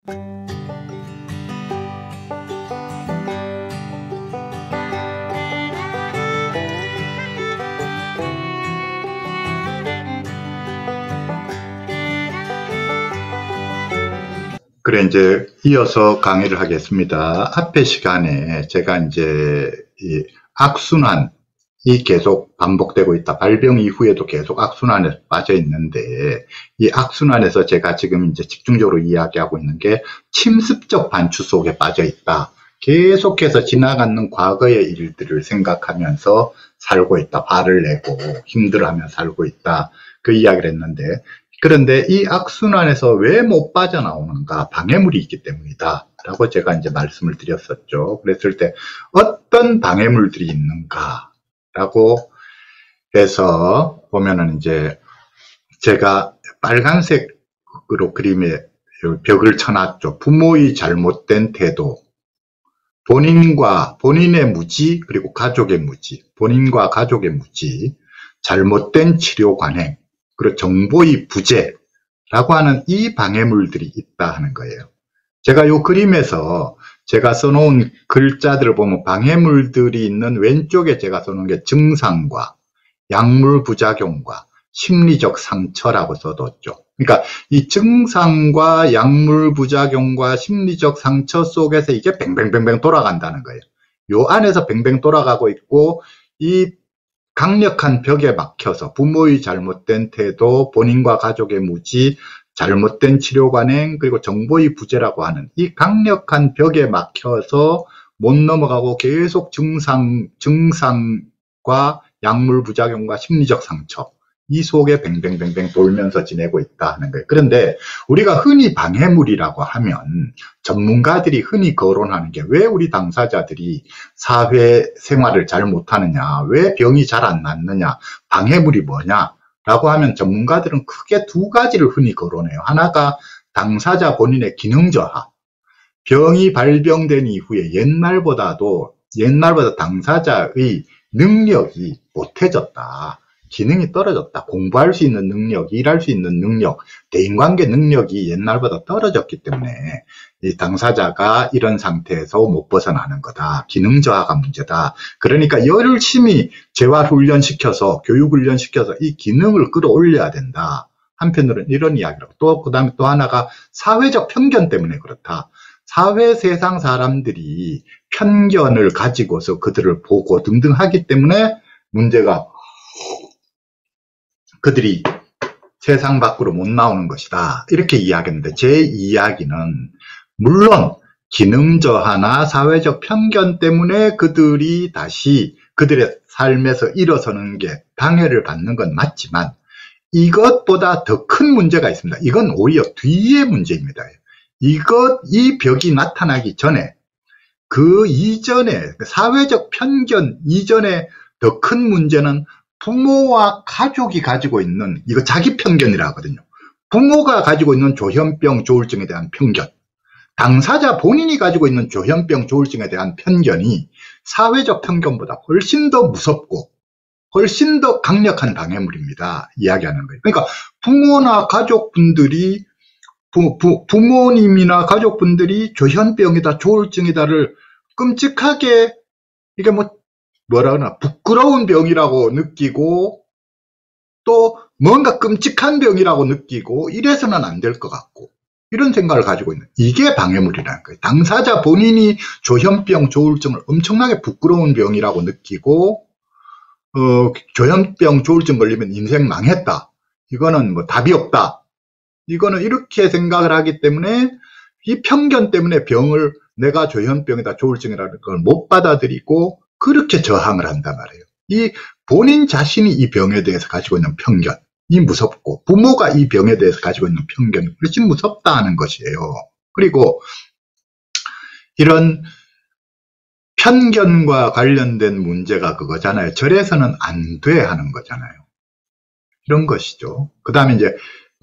그래, 이제 이어서 강의를 하겠습니다. 앞의 시간에 제가 이제 이 악순환이 계속 반복되고 있다. 발병 이후에도 계속 악순환에 빠져 있는데, 이 악순환에서 제가 지금 이제 집중적으로 이야기하고 있는 게 침습적 반추 속에 빠져 있다. 계속해서 지나가는 과거의 일들을 생각하면서 살고 있다. 화를 내고 힘들어하며 살고 있다. 그 이야기를 했는데, 그런데 이 악순환에서 왜 못 빠져나오는가? 방해물이 있기 때문이다. 라고 제가 이제 말씀을 드렸었죠. 그랬을 때 어떤 방해물들이 있는가? 라고 해서 보면은 이제 제가 빨간색으로 그림에 벽을 쳐놨죠. 부모의 잘못된 태도, 본인의 무지, 그리고 가족의 무지, 본인과 가족의 무지, 잘못된 치료 관행, 그리고 정보의 부재라고 하는 이 방해물들이 있다 하는 거예요. 제가 이 그림에서 제가 써놓은 글자들을 보면 방해물들이 있는 왼쪽에 제가 써놓은 게 증상과 약물 부작용과 심리적 상처라고 써뒀죠. 그러니까 이 증상과 약물 부작용과 심리적 상처 속에서 이게 뱅뱅뱅뱅 돌아간다는 거예요. 요 안에서 뱅뱅 돌아가고 있고, 이 강력한 벽에 막혀서 부모의 잘못된 태도, 본인과 가족의 무지, 잘못된 치료 관행, 그리고 정보의 부재라고 하는 이 강력한 벽에 막혀서 못 넘어가고 계속 증상과 약물 부작용과 심리적 상처, 이 속에 뱅뱅뱅뱅 돌면서 지내고 있다 하는 거예요. 그런데 우리가 흔히 방해물이라고 하면 전문가들이 흔히 거론하는 게, 왜 우리 당사자들이 사회생활을 잘 못하느냐, 왜 병이 잘 안 낫느냐, 방해물이 뭐냐 라고 하면 전문가들은 크게 두 가지를 흔히 거론해요. 하나가 당사자 본인의 기능 저하, 병이 발병된 이후에 옛날보다 당사자의 능력이 못해졌다, 기능이 떨어졌다, 공부할 수 있는 능력, 일할 수 있는 능력, 대인관계 능력이 옛날보다 떨어졌기 때문에 이 당사자가 이런 상태에서 못 벗어나는 거다, 기능 저하가 문제다. 그러니까 열심히 재활훈련시켜서, 교육훈련시켜서 이 기능을 끌어올려야 된다. 한편으로는 이런 이야기를 하고, 또 그다음에 또 하나가 사회적 편견 때문에 그렇다. 사회 세상 사람들이 편견을 가지고서 그들을 보고 등등 하기 때문에 문제가, 그들이 세상 밖으로 못 나오는 것이다, 이렇게 이야기했는데, 제 이야기는 물론 기능 저하나 사회적 편견 때문에 그들이 다시 그들의 삶에서 일어서는 게 방해를 받는 건 맞지만, 이것보다 더 큰 문제가 있습니다. 이건 오히려 뒤의 문제입니다. 이 벽이 나타나기 전에, 그 이전에, 사회적 편견 이전에 더 큰 문제는 부모와 가족이 가지고 있는, 이거 자기 편견이라 하거든요. 부모가 가지고 있는 조현병 조울증에 대한 편견, 당사자 본인이 가지고 있는 조현병 조울증에 대한 편견이 사회적 편견보다 훨씬 더 무섭고 훨씬 더 강력한 방해물입니다. 이야기하는 거예요. 그러니까 부모나 가족분들이, 부모님이나 가족분들이 조현병이다, 조울증이다를 끔찍하게, 이게 뭐라 그러나, 부끄러운 병이라고 느끼고, 또 뭔가 끔찍한 병이라고 느끼고, 이래서는 안 될 것 같고, 이런 생각을 가지고 있는, 이게 방해물이라는 거예요. 당사자 본인이 조현병, 조울증을 엄청나게 부끄러운 병이라고 느끼고, 조현병, 조울증 걸리면 인생 망했다, 이거는 뭐 답이 없다, 이거는 이렇게 생각을 하기 때문에, 이 편견 때문에 병을, 내가 조현병이다, 조울증이라는 걸 못 받아들이고 그렇게 저항을 한단 말이에요. 이 본인 자신이 이 병에 대해서 가지고 있는 편견이 무섭고, 부모가 이 병에 대해서 가지고 있는 편견이 훨씬 무섭다 하는 것이에요. 그리고 이런 편견과 관련된 문제가 그거잖아요. 저래서는 안 돼 하는 거잖아요. 이런 것이죠. 그 다음에 이제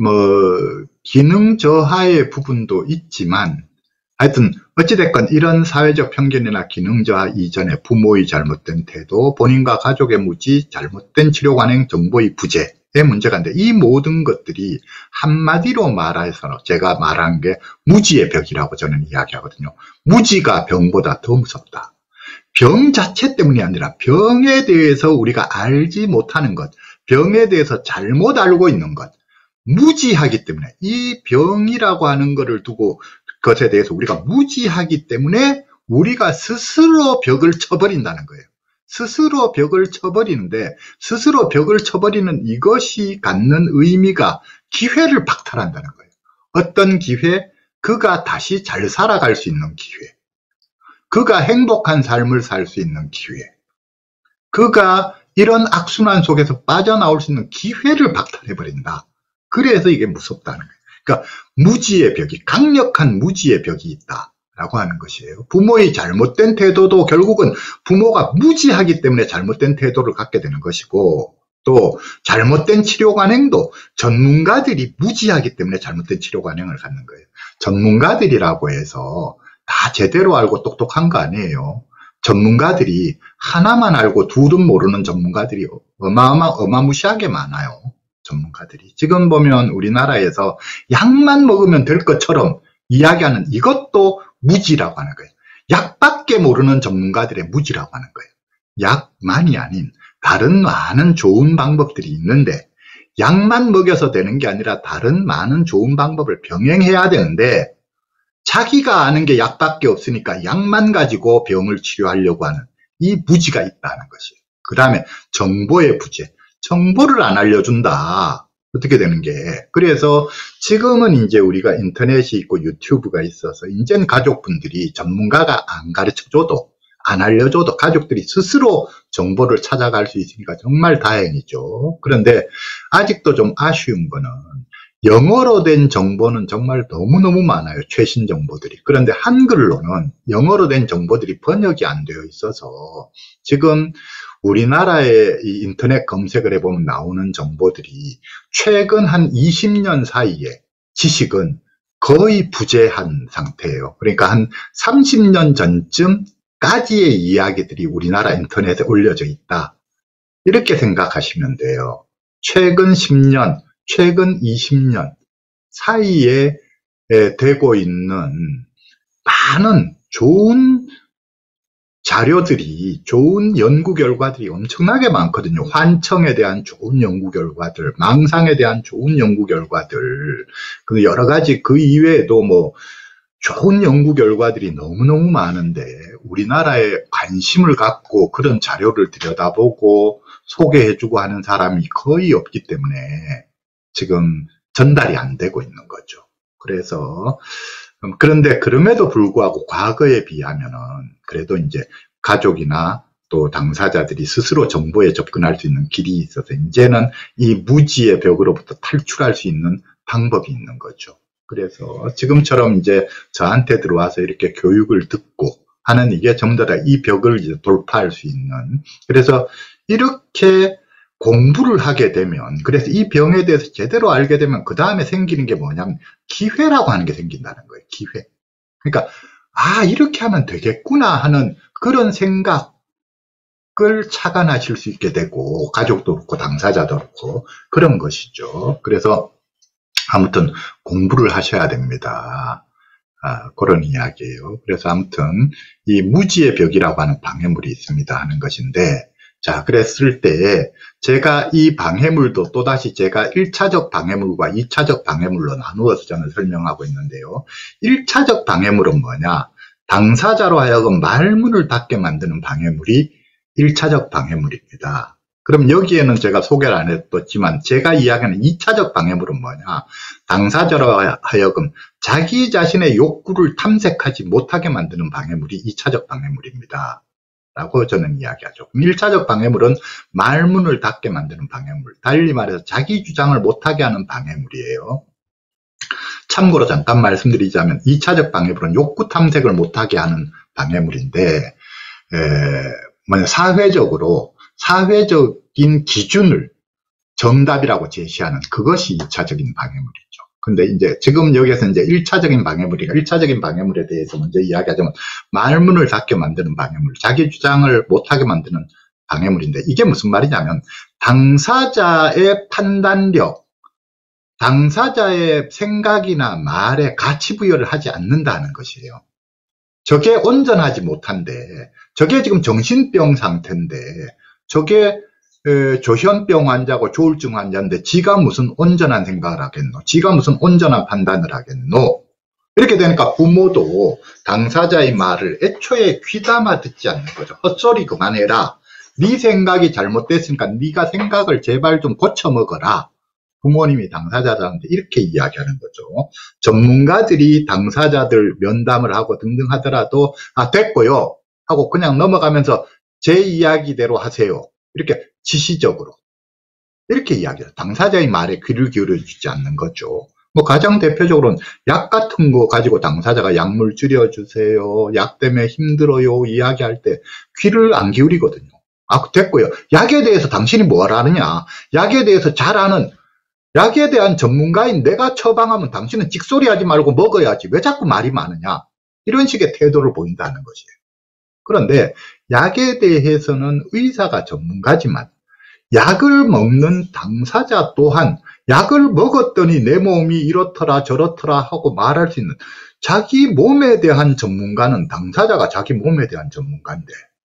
기능 저하의 부분도 있지만, 하여튼 어찌됐건 이런 사회적 편견이나 기능 저하 이전에 부모의 잘못된 태도, 본인과 가족의 무지, 잘못된 치료 관행, 정보의 부재, 문제가 있는데 이 모든 것들이 한마디로 말해서 제가 말한 게 무지의 벽이라고 저는 이야기하거든요. 무지가 병보다 더 무섭다. 병 자체 때문이 아니라 병에 대해서 우리가 알지 못하는 것, 병에 대해서 잘못 알고 있는 것, 무지하기 때문에 이 병이라고 하는 것을 두고 것에 대해서 우리가 무지하기 때문에 우리가 스스로 벽을 쳐버린다는 거예요. 스스로 벽을 쳐버리는데 스스로 벽을 쳐버리는 이것이 갖는 의미가 기회를 박탈한다는 거예요. 어떤 기회? 그가 다시 잘 살아갈 수 있는 기회. 그가 행복한 삶을 살 수 있는 기회. 그가 이런 악순환 속에서 빠져나올 수 있는 기회를 박탈해버린다. 그래서 이게 무섭다는 거예요. 그러니까 무지의 벽이, 강력한 무지의 벽이 있다라고 하는 것이에요. 부모의 잘못된 태도도 결국은 부모가 무지하기 때문에 잘못된 태도를 갖게 되는 것이고, 또 잘못된 치료 관행도 전문가들이 무지하기 때문에 잘못된 치료 관행을 갖는 거예요. 전문가들이라고 해서 다 제대로 알고 똑똑한 거 아니에요. 전문가들이 하나만 알고 둘은 모르는 전문가들이 어마무시하게 많아요. 전문가들이. 지금 보면 우리나라에서 약만 먹으면 될 것처럼 이야기하는 이것도 무지라고 하는 거예요. 약밖에 모르는 전문가들의 무지라고 하는 거예요. 약만이 아닌 다른 많은 좋은 방법들이 있는데 약만 먹여서 되는 게 아니라 다른 많은 좋은 방법을 병행해야 되는데 자기가 아는 게 약밖에 없으니까 약만 가지고 병을 치료하려고 하는 이 무지가 있다는 것이에요. 그 다음에 정보의 부재. 정보를 안 알려준다. 어떻게 되는 게. 그래서 지금은 이제 우리가 인터넷이 있고 유튜브가 있어서 이제는 가족분들이 전문가가 안 가르쳐줘도 안 알려줘도 가족들이 스스로 정보를 찾아갈 수 있으니까 정말 다행이죠. 그런데 아직도 좀 아쉬운 거는 영어로 된 정보는 정말 너무너무 많아요. 최신 정보들이. 그런데 한글로는 영어로 된 정보들이 번역이 안 되어 있어서 지금 우리나라의 이 인터넷 검색을 해보면 나오는 정보들이 최근 한 20년 사이에 지식은 거의 부재한 상태예요. 그러니까 한 30년 전쯤까지의 이야기들이 우리나라 인터넷에 올려져 있다. 이렇게 생각하시면 돼요. 최근 10년, 최근 20년 사이에 되고 있는 많은 좋은 자료들이, 좋은 연구 결과들이 엄청나게 많거든요. 환청에 대한 좋은 연구 결과들, 망상에 대한 좋은 연구 결과들, 여러 가지 그 이외에도 뭐 좋은 연구 결과들이 너무너무 많은데 우리나라에 관심을 갖고 그런 자료를 들여다보고 소개해주고 하는 사람이 거의 없기 때문에 지금 전달이 안 되고 있는 거죠. 그래서 그런데 그럼에도 불구하고 과거에 비하면은 그래도 이제 가족이나 또 당사자들이 스스로 정보에 접근할 수 있는 길이 있어서 이제는 이 무지의 벽으로부터 탈출할 수 있는 방법이 있는 거죠. 그래서 지금처럼 이제 저한테 들어와서 이렇게 교육을 듣고 하는 이게 전부 다 이 벽을 이제 돌파할 수 있는, 그래서 이렇게 공부를 하게 되면, 그래서 이 병에 대해서 제대로 알게 되면 그 다음에 생기는 게 뭐냐면 기회라고 하는 게 생긴다는 거예요. 기회. 그러니까 이렇게 하면 되겠구나 하는 그런 생각을 착안하실 수 있게 되고, 가족도 그렇고 당사자도 그렇고 그런 것이죠. 그래서 아무튼 공부를 하셔야 됩니다. 그런 이야기예요. 그래서 아무튼 이 무지의 벽이라고 하는 방해물이 있습니다 하는 것인데, 자, 그랬을 때 제가 이 방해물도 또다시 제가 1차적 방해물과 2차적 방해물로 나누어서 저는 설명하고 있는데요. 1차적 방해물은 뭐냐? 당사자로 하여금 말문을 닫게 만드는 방해물이 1차적 방해물입니다. 그럼 여기에는 제가 소개를 안 했지만 제가 이야기하는 2차적 방해물은 뭐냐? 당사자로 하여금 자기 자신의 욕구를 탐색하지 못하게 만드는 방해물이 2차적 방해물입니다. 라고 저는 이야기하죠. 1차적 방해물은 말문을 닫게 만드는 방해물, 달리 말해서 자기 주장을 못하게 하는 방해물이에요. 참고로 잠깐 말씀드리자면 2차적 방해물은 욕구 탐색을 못하게 하는 방해물인데, 사회적인 기준을 정답이라고 제시하는 그것이 2차적인 방해물이죠. 근데 이제 지금 여기에서 이제 1차적인 방해물이니까 1차적인 방해물에 대해서 먼저 이야기하자면 말문을 닫게 만드는 방해물, 자기 주장을 못하게 만드는 방해물인데, 이게 무슨 말이냐면 당사자의 판단력, 당사자의 생각이나 말에 가치 부여를 하지 않는다는 것이에요. 저게 온전하지 못한데, 저게 지금 정신병 상태인데, 저게 조현병 환자고 조울증 환자인데 지가 무슨 온전한 생각을 하겠노? 지가 무슨 온전한 판단을 하겠노? 이렇게 되니까 부모도 당사자의 말을 애초에 귀담아 듣지 않는 거죠. 헛소리 그만해라. 네 생각이 잘못됐으니까 네가 생각을 제발 좀 고쳐 먹어라. 부모님이 당사자들한테 이렇게 이야기하는 거죠. 전문가들이 당사자들 면담을 하고 등등 하더라도 됐고요 하고 그냥 넘어가면서 제 이야기대로 하세요. 이렇게 지시적으로 이렇게 이야기해요. 당사자의 말에 귀를 기울여주지 않는 거죠. 뭐 가장 대표적으로는 약 같은 거 가지고 당사자가 약물 줄여주세요, 약 때문에 힘들어요 이야기할 때 귀를 안 기울이거든요. 됐고요. 약에 대해서 당신이 뭘 아느냐, 약에 대해서 잘 아는, 약에 대한 전문가인 내가 처방하면 당신은 찍소리하지 말고 먹어야지 왜 자꾸 말이 많으냐, 이런 식의 태도를 보인다는 것이에요. 그런데 약에 대해서는 의사가 전문가지만 약을 먹는 당사자 또한 약을 먹었더니 내 몸이 이렇더라 저렇더라 하고 말할 수 있는 자기 몸에 대한 전문가는 당사자가 자기 몸에 대한 전문가인데,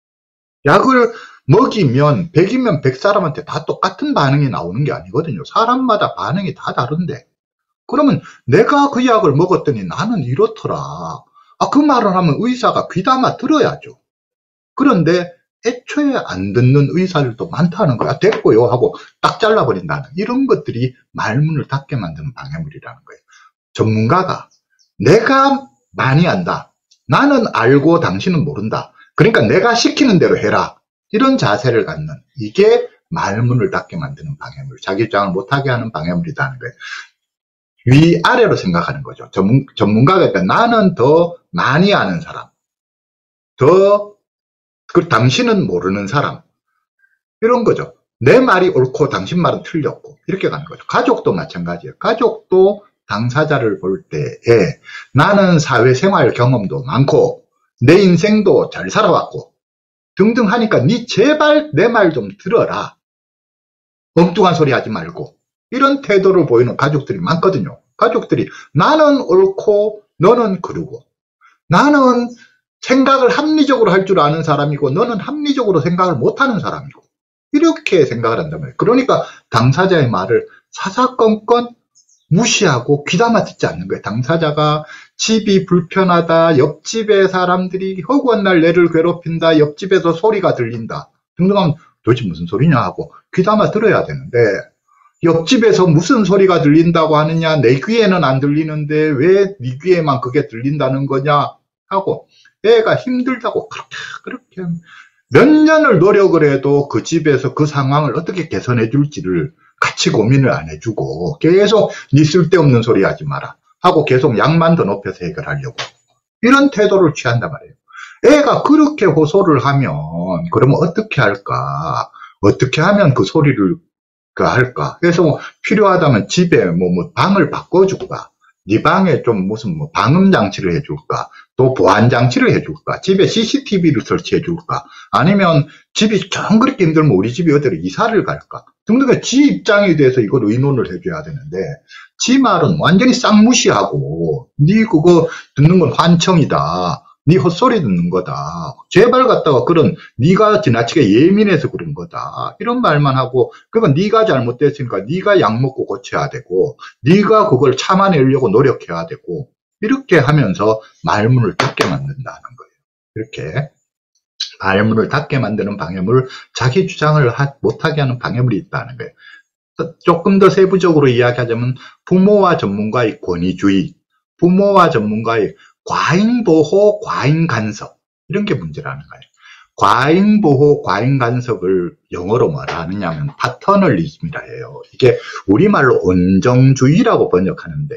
약을 먹이면 100이면 100사람한테 다 똑같은 반응이 나오는 게 아니거든요. 사람마다 반응이 다 다른데, 그러면 내가 그 약을 먹었더니 나는 이렇더라, 그 말을 하면 의사가 귀담아 들어야죠. 그런데 애초에 안 듣는 의사들도 많다는 거야. 됐고요 하고 딱 잘라버린다는, 이런 것들이 말문을 닫게 만드는 방해물이라는 거예요. 전문가가 내가 많이 안다, 나는 알고 당신은 모른다, 그러니까 내가 시키는 대로 해라, 이런 자세를 갖는, 이게 말문을 닫게 만드는 방해물, 자기 주장을 못하게 하는 방해물이라는 거예요. 위아래로 생각하는 거죠. 전문가가 그러니까 나는 더 많이 아는 사람, 당신은 모르는 사람, 이런 거죠. 내 말이 옳고 당신 말은 틀렸고, 이렇게 가는 거죠. 가족도 마찬가지예요. 가족도 당사자를 볼 때에 나는 사회생활 경험도 많고 내 인생도 잘 살아왔고 등등 하니까 니 제발 내 말 좀 들어라, 엉뚱한 소리 하지 말고, 이런 태도를 보이는 가족들이 많거든요. 가족들이 나는 옳고 너는 그르고, 나는 생각을 합리적으로 할 줄 아는 사람이고 너는 합리적으로 생각을 못하는 사람이고, 이렇게 생각을 한단 말이에요. 그러니까 당사자의 말을 사사건건 무시하고 귀담아 듣지 않는 거예요. 당사자가 집이 불편하다, 옆집에 사람들이 허구한 날 내를 괴롭힌다, 옆집에서 소리가 들린다 등등하면 도대체 무슨 소리냐 하고 귀담아 들어야 되는데, 옆집에서 무슨 소리가 들린다고 하느냐, 내 귀에는 안 들리는데 왜 네 귀에만 그게 들린다는 거냐 하고 애가 힘들다고 그렇게 몇 년을 노력을 해도 그 집에서 그 상황을 어떻게 개선해 줄지를 같이 고민을 안 해주고 계속 니 쓸데없는 소리 하지 마라 하고 계속 약만 더 높여서 해결하려고, 이런 태도를 취한단 말이에요. 애가 그렇게 호소를 하면 그러면 어떻게 할까, 어떻게 하면 그 소리를 할까. 그래서 필요하다면 집에 방을 바꿔줄까, 네 방에 좀 무슨 방음 장치를 해줄까, 또 보안 장치를 해줄까, 집에 CCTV를 설치해 줄까, 아니면 집이 정 그렇게 힘들면 우리 집이 어디로 이사를 갈까 등등의 지 입장에 대해서 이걸 의논을 해줘야 되는데, 지 말은 완전히 싹 무시하고 네 그거 듣는 건 환청이다, 네 헛소리 듣는 거다, 제발 갖다가 그런 네가 지나치게 예민해서 그런 거다, 이런 말만 하고, 그러니까 네가 잘못됐으니까 네가 약 먹고 고쳐야 되고 네가 그걸 참아내려고 노력해야 되고, 이렇게 하면서 말문을 닫게 만든다는 거예요. 이렇게 말문을 닫게 만드는 방해물, 자기 주장을 못하게 하는 방해물이 있다는 거예요. 조금 더 세부적으로 이야기하자면 부모와 전문가의 권위주의, 부모와 전문가의 과잉보호, 과잉간섭, 이런 게 문제라는 거예요. 과잉보호, 과잉간섭을 영어로 뭐라 하느냐면 파터널리즘이라 해요. 이게 우리말로 온정주의라고 번역하는데,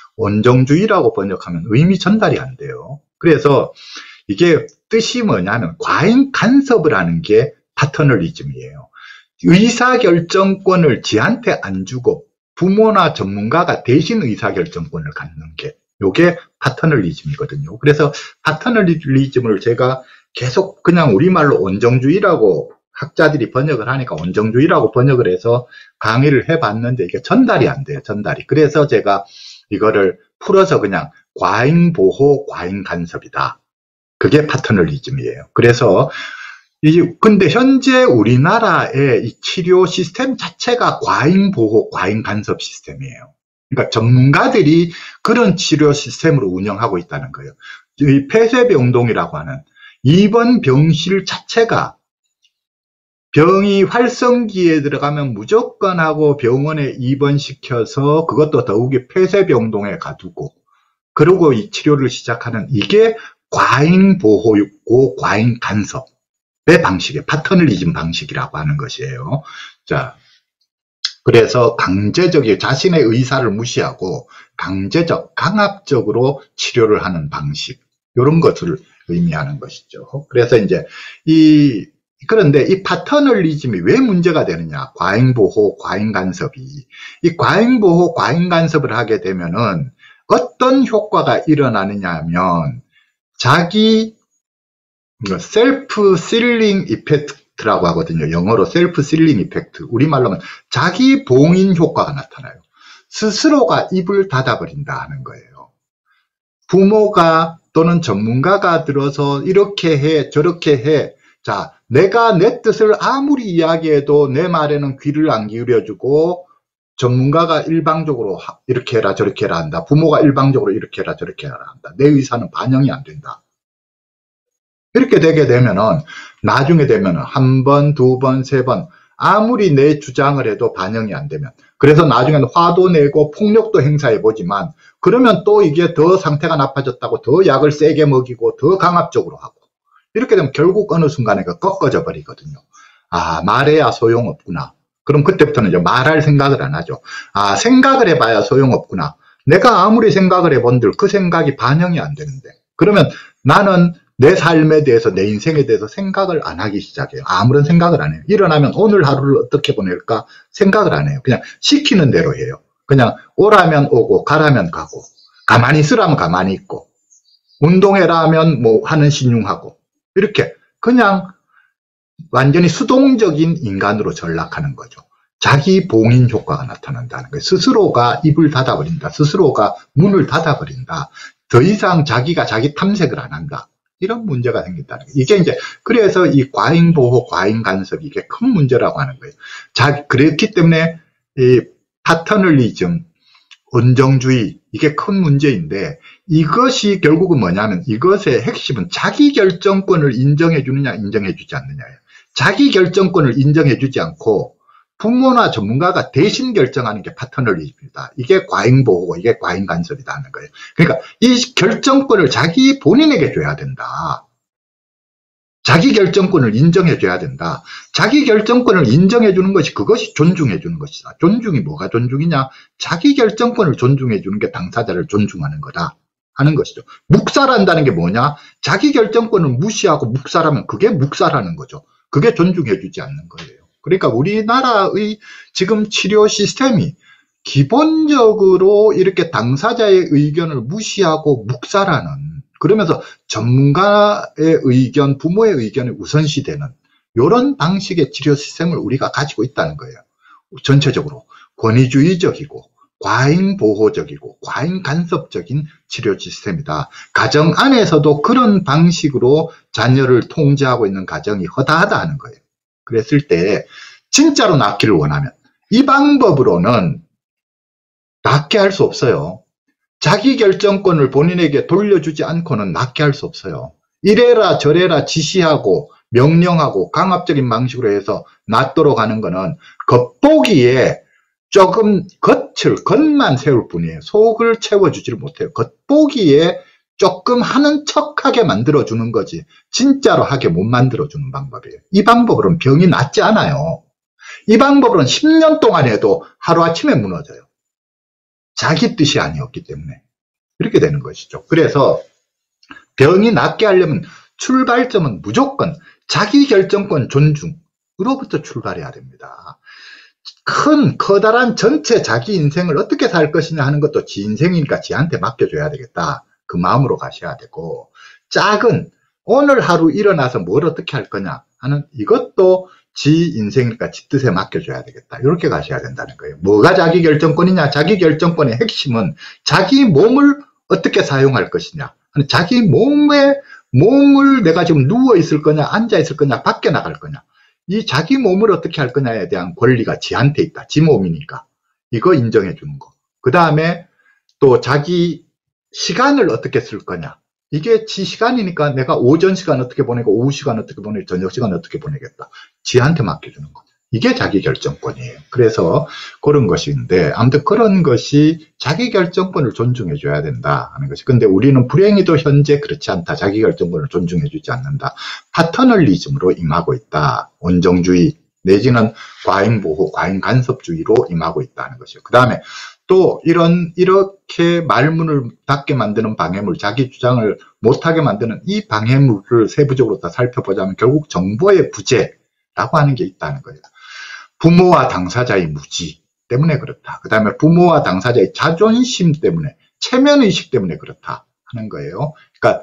온정주의라고 번역하면 의미 전달이 안 돼요. 그래서 이게 뜻이 뭐냐면 과잉간섭을 하는 게 파터널리즘이에요. 의사결정권을 지한테 안 주고 부모나 전문가가 대신 의사결정권을 갖는 게, 요게 파터널리즘이거든요. 그래서 파터널리즘을 제가 계속 그냥 우리말로 온정주의라고 학자들이 번역을 하니까 온정주의라고 번역을 해서 강의를 해봤는데 이게 전달이 안 돼요. 전달이. 그래서 제가 이거를 풀어서 그냥 과잉보호, 과잉간섭이다. 그게 파터널리즘이에요. 그래서 근데 현재 우리나라의 이 치료 시스템 자체가 과잉보호, 과잉간섭 시스템이에요. 그러니까 전문가들이 그런 치료 시스템으로 운영하고 있다는 거예요. 이 폐쇄병동이라고 하는 입원 병실 자체가 병이 활성기에 들어가면 무조건 하고 병원에 입원시켜서 그것도 더욱이 폐쇄병동에 가두고 그러고 이 치료를 시작하는 이게 과잉보호고 과잉간섭의 방식의 파터널리즘 방식이라고 하는 것이에요. 자, 그래서 강제적인 자신의 의사를 무시하고 강제적, 강압적으로 치료를 하는 방식 이런 것을 의미하는 것이죠. 그래서 이제 그런데 이 파터널리즘이 왜 문제가 되느냐? 과잉보호, 과잉간섭이. 이 과잉보호, 과잉간섭을 하게 되면은 어떤 효과가 일어나느냐 하면 자기 셀프 실링 이펙트라고 하거든요. 영어로 셀프 실링 이펙트. 우리말로 하면 자기 봉인 효과가 나타나요. 스스로가 입을 닫아버린다 하는 거예요. 부모가 또는 전문가가 들어서 이렇게 해, 저렇게 해. 자, 내가 내 뜻을 아무리 이야기해도 내 말에는 귀를 안 기울여주고 전문가가 일방적으로 이렇게 해라 저렇게 해라 한다. 부모가 일방적으로 이렇게 해라 저렇게 해라 한다. 내 의사는 반영이 안 된다. 이렇게 되게 되면은 나중에 되면은 한 번, 두 번, 세 번 아무리 내 주장을 해도 반영이 안 되면 그래서 나중에는 화도 내고 폭력도 행사해 보지만 그러면 또 이게 더 상태가 나빠졌다고 더 약을 세게 먹이고 더 강압적으로 하고 이렇게 되면 결국 어느 순간에 꺾어져 버리거든요. 아, 말해야 소용없구나. 그럼 그때부터는 이제 말할 생각을 안 하죠. 아, 생각을 해봐야 소용없구나. 내가 아무리 생각을 해본들 그 생각이 반영이 안 되는데 그러면 나는 내 삶에 대해서 내 인생에 대해서 생각을 안 하기 시작해요. 아무런 생각을 안 해요. 일어나면 오늘 하루를 어떻게 보낼까 생각을 안 해요. 그냥 시키는 대로 해요. 그냥 오라면 오고 가라면 가고 가만히 있으라면 가만히 있고 운동해라 하면 뭐 하는 신용하고 이렇게 그냥 완전히 수동적인 인간으로 전락하는 거죠. 자기 봉인 효과가 나타난다는 거예요. 스스로가 입을 닫아버린다. 스스로가 문을 닫아버린다. 더 이상 자기가 자기 탐색을 안 한다. 이런 문제가 생긴다는 거예요. 이게 이제 그래서 이 과잉보호, 과잉간섭이 이게 큰 문제라고 하는 거예요. 그렇기 때문에 이 파터널리즘, 온정주의 이게 큰 문제인데 이것이 결국은 뭐냐면 이것의 핵심은 자기 결정권을 인정해 주느냐 인정해 주지 않느냐예요. 자기 결정권을 인정해 주지 않고 부모나 전문가가 대신 결정하는 게 파터널리즘이다. 이게 과잉보호고 이게 과잉간섭이다 하는 거예요. 그러니까 이 결정권을 자기 본인에게 줘야 된다. 자기 결정권을 인정해 줘야 된다. 자기 결정권을 인정해 주는 것이 그것이 존중해 주는 것이다. 존중이 뭐가 존중이냐? 자기 결정권을 존중해 주는 게 당사자를 존중하는 거다 하는 것이죠. 묵살한다는 게 뭐냐? 자기 결정권을 무시하고 묵살하면 그게 묵살하는 거죠. 그게 존중해 주지 않는 거예요. 그러니까 우리나라의 지금 치료 시스템이 기본적으로 이렇게 당사자의 의견을 무시하고 묵살하는 그러면서 전문가의 의견, 부모의 의견이 우선시되는 이런 방식의 치료 시스템을 우리가 가지고 있다는 거예요. 전체적으로 권위주의적이고 과잉보호적이고 과잉간섭적인 치료 시스템이다. 가정 안에서도 그런 방식으로 자녀를 통제하고 있는 가정이 허다하다 하는 거예요. 그랬을 때 진짜로 낫기를 원하면 이 방법으로는 낫게 할 수 없어요. 자기 결정권을 본인에게 돌려주지 않고는 낫게 할 수 없어요. 이래라 저래라 지시하고 명령하고 강압적인 방식으로 해서 낫도록 하는 거는 겉보기에 조금 겉만 세울 뿐이에요. 속을 채워주지를 못해요. 겉보기에 조금 하는 척하게 만들어주는 거지 진짜로 하게 못 만들어주는 방법이에요. 이 방법으로는 병이 낫지 않아요. 이 방법으로는 10년 동안 해도 하루아침에 무너져요. 자기 뜻이 아니었기 때문에 이렇게 되는 것이죠. 그래서 병이 낫게 하려면 출발점은 무조건 자기 결정권 존중으로부터 출발해야 됩니다. 커다란 전체 자기 인생을 어떻게 살 것이냐 하는 것도 지 인생이니까 지한테 맡겨줘야 되겠다. 그 마음으로 가셔야 되고 작은 오늘 하루 일어나서 뭘 어떻게 할 거냐 하는 이것도 지 인생이니까 지 뜻에 맡겨줘야 되겠다. 이렇게 가셔야 된다는 거예요. 뭐가 자기 결정권이냐? 자기 결정권의 핵심은 자기 몸을 어떻게 사용할 것이냐. 자기 몸을 내가 지금 누워 있을 거냐, 앉아 있을 거냐, 밖에 나갈 거냐. 이 자기 몸을 어떻게 할 거냐에 대한 권리가 지한테 있다. 지 몸이니까. 이거 인정해 주는 거. 그 다음에 또 자기 시간을 어떻게 쓸 거냐. 이게 지 시간이니까 내가 오전 시간 어떻게 보내고 오후 시간 어떻게 보내고 저녁 시간 어떻게 보내겠다. 지한테 맡겨주는 거. 이게 자기 결정권이에요. 그래서 그런 것인데 아무튼 그런 것이 자기 결정권을 존중해 줘야 된다 하는 것이. 근데 우리는 불행히도 현재 그렇지 않다. 자기 결정권을 존중해 주지 않는다. 파터널리즘으로 임하고 있다. 온정주의 내지는 과잉보호, 과잉간섭주의로 임하고 있다는 것이요. 그 다음에 또 이렇게 말문을 닫게 만드는 방해물, 자기 주장을 못하게 만드는 이 방해물을 세부적으로 다 살펴보자면 결국 정보의 부재라고 하는 게 있다는 거예요. 부모와 당사자의 무지 때문에 그렇다. 그 다음에 부모와 당사자의 자존심 때문에, 체면의식 때문에 그렇다 하는 거예요. 그러니까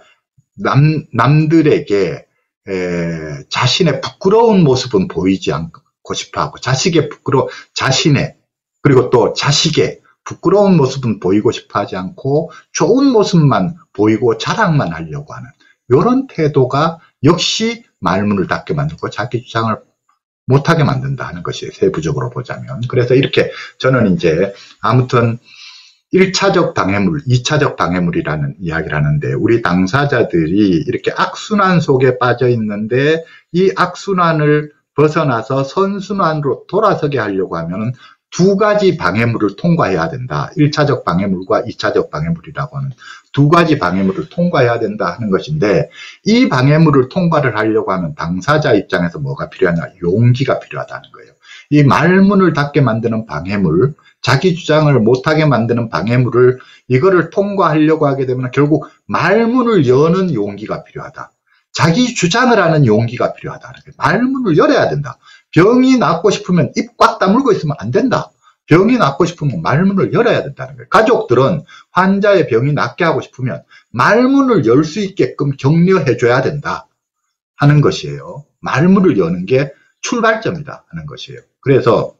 남들에게 자신의 부끄러운 모습은 보이지 않고 싶어하고 자신의 그리고 또 자식의 부끄러운 모습은 보이고 싶어하지 않고 좋은 모습만 보이고 자랑만 하려고 하는 이런 태도가 역시 말문을 닫게 만들고 자기 주장을 못하게 만든다 하는 것이 세부적으로 보자면. 그래서 이렇게 저는 이제 아무튼 1차적 방해물, 2차적 방해물이라는 이야기를 하는데 우리 당사자들이 이렇게 악순환 속에 빠져 있는데 이 악순환을 벗어나서 선순환으로 돌아서게 하려고 하면 두 가지 방해물을 통과해야 된다. 1차적 방해물과 2차적 방해물이라고 하는 두 가지 방해물을 통과해야 된다 하는 것인데 이 방해물을 통과를 하려고 하면 당사자 입장에서 뭐가 필요하냐? 용기가 필요하다는 거예요. 이 말문을 닫게 만드는 방해물, 자기 주장을 못하게 만드는 방해물을 이거를 통과하려고 하게 되면 결국 말문을 여는 용기가 필요하다. 자기 주장을 하는 용기가 필요하다는 거예요. 말문을 열어야 된다. 병이 낫고 싶으면 입 꽉 다물고 있으면 안 된다. 병이 낫고 싶으면 말문을 열어야 된다는 거예요. 가족들은 환자의 병이 낫게 하고 싶으면 말문을 열 수 있게끔 격려해 줘야 된다 하는 것이에요. 말문을 여는 게 출발점이다 하는 것이에요. 그래서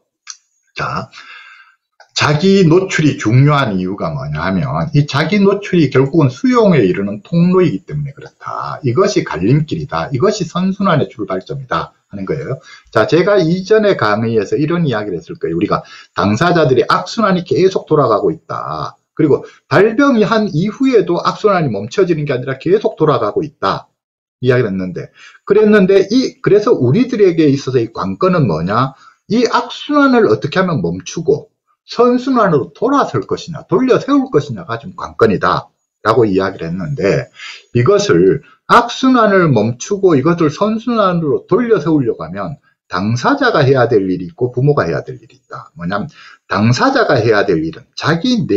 자기 노출이 중요한 이유가 뭐냐 하면 이 자기 노출이 결국은 수용에 이르는 통로이기 때문에 그렇다. 이것이 갈림길이다. 이것이 선순환의 출발점이다 하는 거예요. 자, 제가 이전의 강의에서 이런 이야기를 했을 거예요. 우리가 당사자들이 악순환이 계속 돌아가고 있다. 그리고 발병이 한 이후에도 악순환이 멈춰지는 게 아니라 계속 돌아가고 있다. 이야기를 했는데, 그래서 우리들에게 있어서 이 관건은 뭐냐? 이 악순환을 어떻게 하면 멈추고 선순환으로 돌아설 것이냐, 돌려 세울 것이냐가 좀 관건이다 라고 이야기를 했는데, 이것을 악순환을 멈추고 이것을 선순환으로 돌려 세우려고 하면 당사자가 해야 될 일이 있고 부모가 해야 될 일이 있다. 뭐냐면 당사자가 해야 될 일은 자기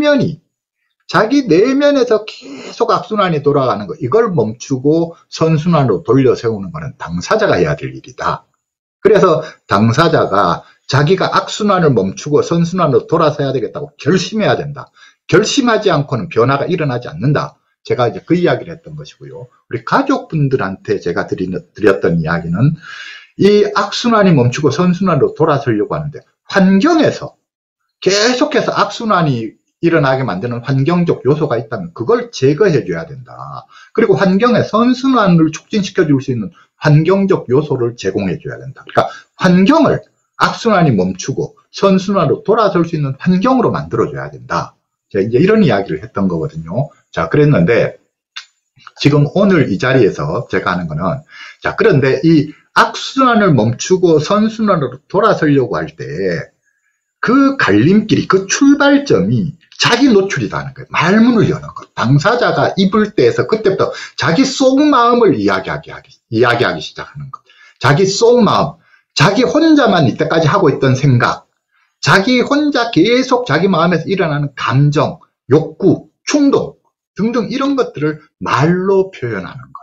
내면에서 계속 악순환이 돌아가는 거, 이걸 멈추고 선순환으로 돌려 세우는 것은 당사자가 해야 될 일이다. 그래서 당사자가 자기가 악순환을 멈추고 선순환으로 돌아서야 되겠다고 결심해야 된다. 결심하지 않고는 변화가 일어나지 않는다. 제가 이제 그 이야기를 했던 것이고요. 우리 가족분들한테 제가 드렸던 이야기는 이 악순환이 멈추고 선순환으로 돌아서려고 하는데 환경에서 계속해서 악순환이 일어나게 만드는 환경적 요소가 있다면 그걸 제거해 줘야 된다. 그리고 환경에 선순환을 촉진시켜 줄 수 있는 환경적 요소를 제공해 줘야 된다. 그러니까 환경을 악순환이 멈추고 선순환으로 돌아설 수 있는 환경으로 만들어 줘야 된다. 제가 이제 이런 이야기를 했던 거거든요. 자, 그랬는데 지금 오늘 이 자리에서 제가 하는 거는, 자, 그런데 이 악순환을 멈추고 선순환으로 돌아서려고 할 때 그 갈림길이, 그 출발점이 자기 노출이다 하는 거예요. 말문을 여는 것. 당사자가 입을 때에서 그때부터 자기 속마음을 이야기하기 시작하는 것. 자기 속마음, 자기 혼자만 이때까지 하고 있던 생각, 자기 혼자 계속 자기 마음에서 일어나는 감정, 욕구, 충동 등등 이런 것들을 말로 표현하는 것.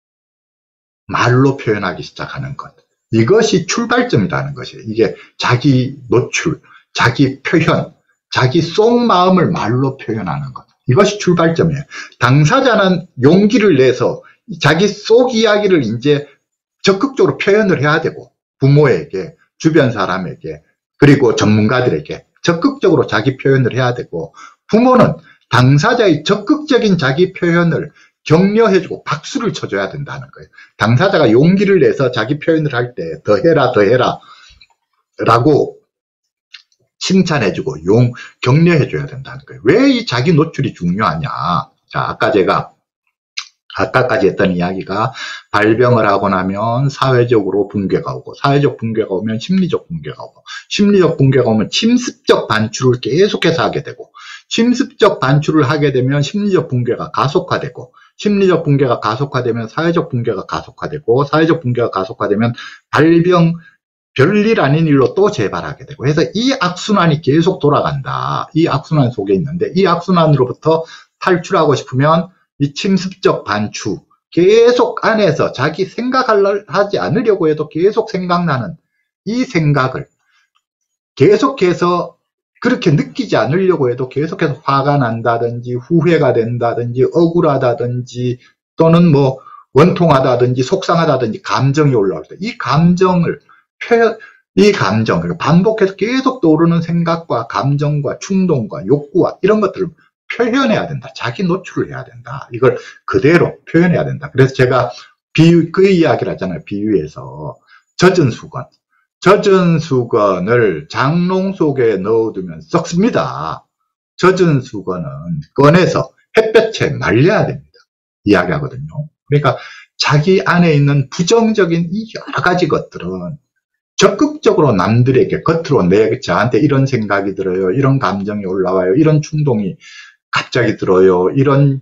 말로 표현하기 시작하는 것. 이것이 출발점이라는 것이에요. 이게 자기 노출, 자기 표현, 자기 속마음을 말로 표현하는 것. 이것이 출발점이에요. 당사자는 용기를 내서 자기 속 이야기를 이제 적극적으로 표현을 해야 되고, 부모에게, 주변 사람에게, 그리고 전문가들에게 적극적으로 자기 표현을 해야 되고, 부모는 당사자의 적극적인 자기 표현을 격려해주고 박수를 쳐줘야 된다는 거예요. 당사자가 용기를 내서 자기 표현을 할 때 더 해라 더 해라 라고 칭찬해주고 격려해줘야 된다는 거예요. 왜 이 자기 노출이 중요하냐. 자, 아까까지 했던 이야기가 발병을 하고 나면 사회적으로 붕괴가 오고, 사회적 붕괴가 오면 심리적 붕괴가 오고, 심리적 붕괴가 오면 침습적 반출을 계속해서 하게 되고, 침습적 반출을 하게 되면 심리적 붕괴가 가속화되고, 심리적 붕괴가 가속화되면 사회적 붕괴가 가속화되고, 사회적 붕괴가 가속화되면 발병, 별일 아닌 일로 또 재발하게 되고 해서 이 악순환이 계속 돌아간다. 이 악순환 속에 있는데, 이 악순환으로부터 탈출하고 싶으면 이 침습적 반추, 계속 안에서 자기 생각하지 않으려고 해도 계속 생각나는 이 생각을 계속해서 그렇게 느끼지 않으려고 해도 계속해서 화가 난다든지 후회가 된다든지 억울하다든지 또는 뭐 원통하다든지 속상하다든지 감정이 올라올 때 이 감정을 그러니까 반복해서 계속 떠오르는 생각과 감정과 충동과 욕구와 이런 것들을 표현해야 된다. 자기 노출을 해야 된다. 이걸 그대로 표현해야 된다. 그래서 제가 그 이야기를 하잖아요. 비유해서 젖은 수건을 장롱 속에 넣어두면 썩습니다. 젖은 수건은 꺼내서 햇볕에 말려야 됩니다. 이야기하거든요. 그러니까 자기 안에 있는 부정적인 이 여러 가지 것들은 적극적으로 남들에게 겉으로 저한테 이런 생각이 들어요. 이런 감정이 올라와요. 이런 충동이 갑자기 들어요. 이런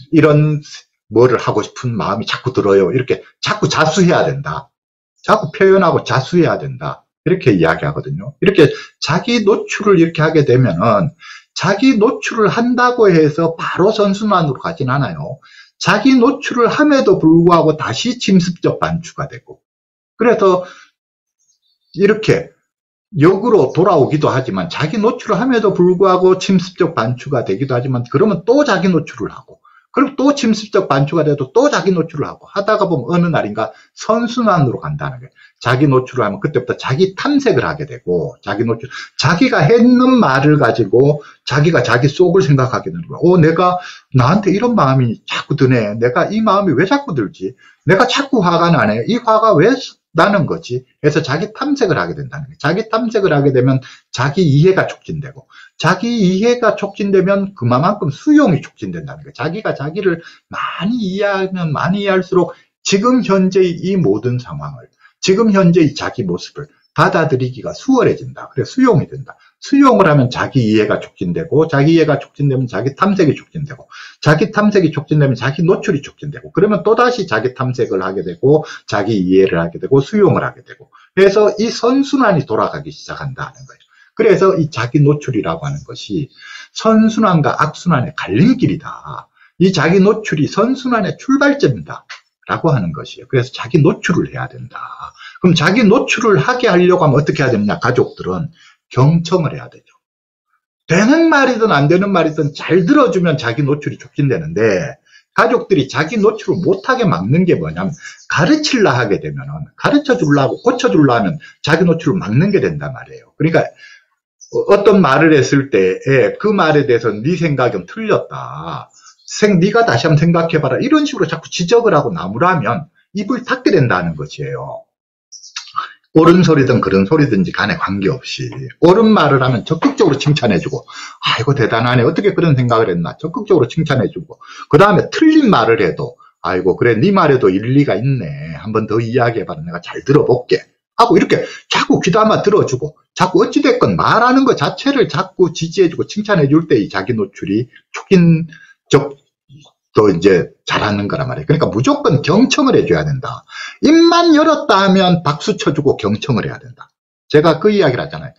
뭐를 하고 싶은 마음이 자꾸 들어요. 이렇게 자꾸 자수해야 된다. 자꾸 표현하고 자수해야 된다. 이렇게 이야기하거든요. 이렇게 자기 노출을 이렇게 하게 되면은 자기 노출을 한다고 해서 바로 선순환으로 가진 않아요. 자기 노출을 함에도 불구하고 다시 침습적 반추가 되고, 그래서 이렇게 역으로 돌아오기도 하지만 자기 노출을 함에도 불구하고 침습적 반추가 되기도 하지만 그러면 또 자기 노출을 하고 그리고 또 침습적 반추가 돼도 또 자기 노출을 하고 하다가 보면 어느 날인가 선순환으로 간다는 거예요. 자기 노출을 하면 그때부터 자기 탐색을 하게 되고 자기가 했는 말을 가지고 자기가 자기 속을 생각하게 되는 거예요. 내가 나한테 이런 마음이 자꾸 드네. 내가 이 마음이 왜 자꾸 들지? 내가 자꾸 화가 나네. 이 화가 왜 나는 거지? 해서 자기 탐색을 하게 된다는 거예요. 자기 탐색을 하게 되면 자기 이해가 촉진되고, 자기 이해가 촉진되면 그만큼 수용이 촉진된다는 거예요. 자기가 자기를 많이 이해하면 많이 이해할수록 지금 현재의 이 모든 상황을, 지금 현재의 자기 모습을 받아들이기가 수월해진다. 그래서 수용이 된다. 수용을 하면 자기 이해가 촉진되고, 자기 이해가 촉진되면 자기 탐색이 촉진되고, 자기 탐색이 촉진되면 자기 노출이 촉진되고, 그러면 또다시 자기 탐색을 하게 되고, 자기 이해를 하게 되고, 수용을 하게 되고, 그래서 이 선순환이 돌아가기 시작한다는 거예요. 그래서 이 자기 노출이라고 하는 것이 선순환과 악순환의 갈림길이다. 이 자기 노출이 선순환의 출발점이다. 라고 하는 것이에요. 그래서 자기 노출을 해야 된다. 그럼 자기 노출을 하게 하려고 하면 어떻게 해야 되느냐? 가족들은 경청을 해야 되죠. 되는 말이든 안 되는 말이든 잘 들어주면 자기 노출이 촉진되는데, 가족들이 자기 노출을 못하게 막는 게 뭐냐면, 가르치려 하게 되면은, 가르쳐 주려고, 고쳐 주려 하면 자기 노출을 막는 게 된단 말이에요. 그러니까, 어떤 말을 했을 때, 그 말에 대해서 네 생각은 틀렸다. 네가 다시 한번 생각해봐라. 이런 식으로 자꾸 지적을 하고 나무라면 입을 닫게 된다는 것이에요. 옳은 소리든 그런 소리든지 간에 관계없이 옳은 말을 하면 적극적으로 칭찬해주고, 아이고 대단하네, 어떻게 그런 생각을 했나, 적극적으로 칭찬해주고, 그 다음에 틀린 말을 해도 아이고 그래 네 말에도 일리가 있네, 한번 더 이야기해봐라, 내가 잘 들어볼게 하고 이렇게 자꾸 귀담아 들어주고, 자꾸 어찌됐건 말하는 것 자체를 자꾸 지지해주고 칭찬해줄 때 이 자기 노출이 촉진적 또 이제 잘하는 거란 말이에요. 그러니까 무조건 경청을 해줘야 된다. 입만 열었다 하면 박수 쳐주고 경청을 해야 된다. 제가 그 이야기를 하잖아요.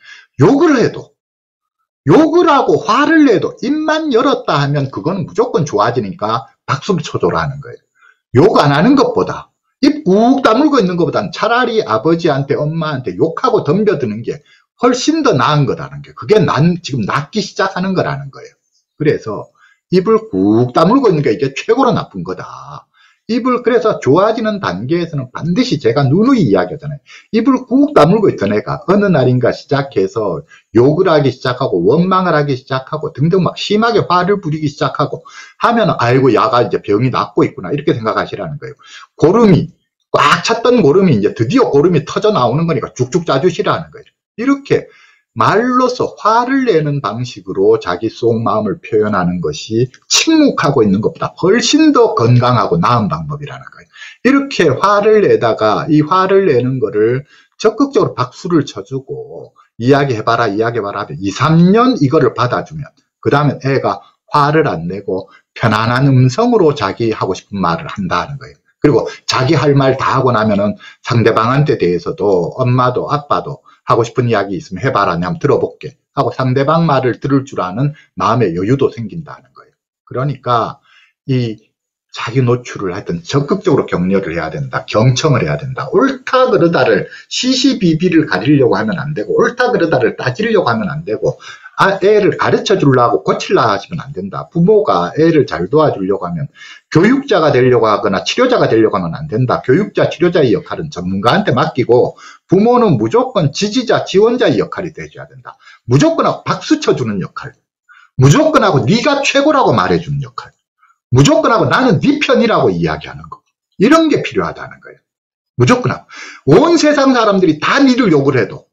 욕을 하고 화를 내도 입만 열었다 하면 그거는 무조건 좋아지니까 박수를 쳐줘라는 거예요. 욕 안 하는 것보다, 입 꾹 다물고 있는 것보다는 차라리 아버지한테 엄마한테 욕하고 덤벼드는 게 훨씬 더 나은 거라는 게, 그게 지금 낫기 시작하는 거라는 거예요. 그래서 입을 꾹 다물고 있는 게 이게 최고로 나쁜 거다. 입을, 그래서 좋아지는 단계에서는 반드시 제가 누누이 이야기하잖아요. 입을 꾹 다물고 있던 애가 어느 날인가 시작해서 욕을 하기 시작하고 원망을 하기 시작하고 등등 막 심하게 화를 부리기 시작하고 하면 아이고 야가 이제 병이 낫고 있구나 이렇게 생각하시라는 거예요. 고름이 꽉 찼던 고름이 이제 드디어 고름이 터져 나오는 거니까 쭉쭉 짜주시라는 거예요. 이렇게 말로서 화를 내는 방식으로 자기 속마음을 표현하는 것이 침묵하고 있는 것보다 훨씬 더 건강하고 나은 방법이라는 거예요. 이렇게 화를 내다가 이 화를 내는 거를 적극적으로 박수를 쳐주고 이야기해봐라 하면 2, 3년 이거를 받아주면 그 다음에 애가 화를 안 내고 편안한 음성으로 자기 하고 싶은 말을 한다는 거예요. 그리고 자기 할 말 다 하고 나면은 상대방한테 대해서도 엄마도 아빠도 하고 싶은 이야기 있으면 해봐라. 내가 한번 들어볼게. 하고 상대방 말을 들을 줄 아는 마음의 여유도 생긴다는 거예요. 그러니까 이 자기 노출을 하여튼 적극적으로 격려를 해야 된다. 경청을 해야 된다. 옳다 그르다를 시시비비를 가리려고 하면 안 되고 옳다 그르다를 따지려고 하면 안 되고 애를 가르쳐 주려고 고치려고 하시면 안 된다. 부모가 애를 잘 도와주려고 하면 교육자가 되려고 하거나 치료자가 되려고 하면 안 된다. 교육자, 치료자의 역할은 전문가한테 맡기고 부모는 무조건 지지자, 지원자의 역할이 되어야 된다. 무조건 하고 박수 쳐주는 역할. 무조건 하고 네가 최고라고 말해주는 역할. 무조건 하고 나는 네 편이라고 이야기하는 거. 이런 게 필요하다는 거예요. 무조건 하고. 온 세상 사람들이 다 니를 욕을 해도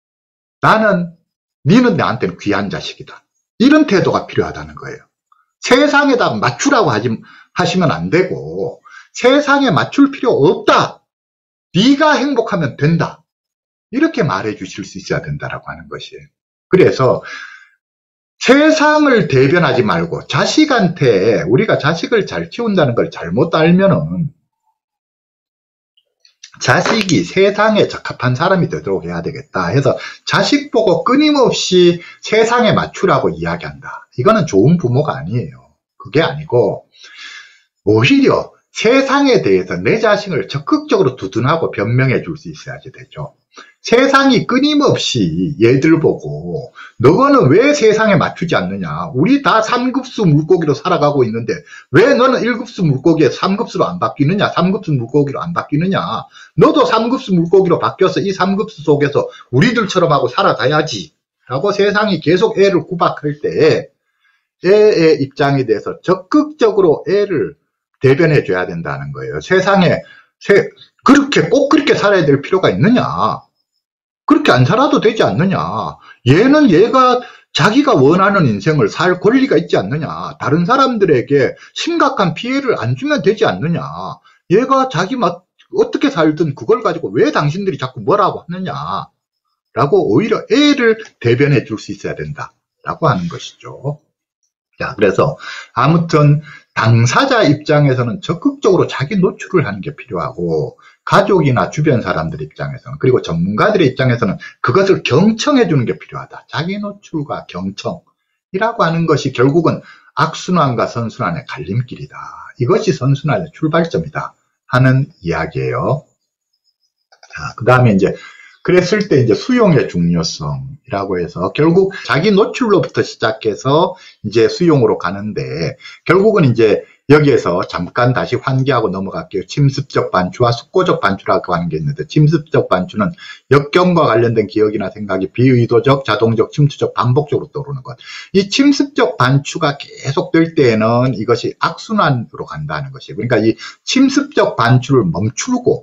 니는 나한테는 귀한 자식이다. 이런 태도가 필요하다는 거예요. 세상에다 맞추라고 하시면 안 되고 세상에 맞출 필요 없다. 네가 행복하면 된다. 이렇게 말해 주실 수 있어야 된다라고 하는 것이에요. 그래서 세상을 대변하지 말고 자식한테 우리가 자식을 잘 키운다는 걸 잘못 알면은 자식이 세상에 적합한 사람이 되도록 해야 되겠다 해서 자식 보고 끊임없이 세상에 맞추라고 이야기한다. 이거는 좋은 부모가 아니에요. 그게 아니고 오히려 세상에 대해서 내 자식을 적극적으로 두둔하고 변명해 줄 수 있어야지 되죠. 세상이 끊임없이 얘들 보고 너는 왜 세상에 맞추지 않느냐. 우리 다 3급수 물고기로 살아가고 있는데 왜 너는 1급수 물고기에 3급수로 안 바뀌느냐. 3급수 물고기로 안 바뀌느냐. 너도 3급수 물고기로 바뀌어서 이 3급수 속에서 우리들처럼 하고 살아가야지 라고 세상이 계속 애를 구박할 때 애의 입장에 대해서 적극적으로 애를 대변해 줘야 된다는 거예요. 세상에 꼭 그렇게 살아야 될 필요가 있느냐. 그렇게 안 살아도 되지 않느냐. 얘가 자기가 원하는 인생을 살 권리가 있지 않느냐. 다른 사람들에게 심각한 피해를 안 주면 되지 않느냐. 얘가 자기 어떻게 살든 그걸 가지고 왜 당신들이 자꾸 뭐라고 하느냐. 라고 오히려 애를 대변해 줄 수 있어야 된다. 라고 하는 것이죠. 자, 그래서 아무튼 당사자 입장에서는 적극적으로 자기 노출을 하는 게 필요하고 가족이나 주변 사람들 입장에서는 그리고 전문가들의 입장에서는 그것을 경청해 주는 게 필요하다. 자기 노출과 경청이라고 하는 것이 결국은 악순환과 선순환의 갈림길이다. 이것이 선순환의 출발점이다 하는 이야기예요. 자, 그 다음에 이제 그랬을 때 이제 수용의 중요성이라고 해서 결국 자기 노출로부터 시작해서 이제 수용으로 가는데 결국은 이제 여기에서 잠깐 다시 환기하고 넘어갈게요. 침습적 반추와 숙고적 반추라고 하는 게 있는데 침습적 반추는 역경과 관련된 기억이나 생각이 비의도적, 자동적, 침투적, 반복적으로 떠오르는 것. 이 침습적 반추가 계속 될 때에는 이것이 악순환으로 간다는 것이에요. 그러니까 이 침습적 반추를 멈추고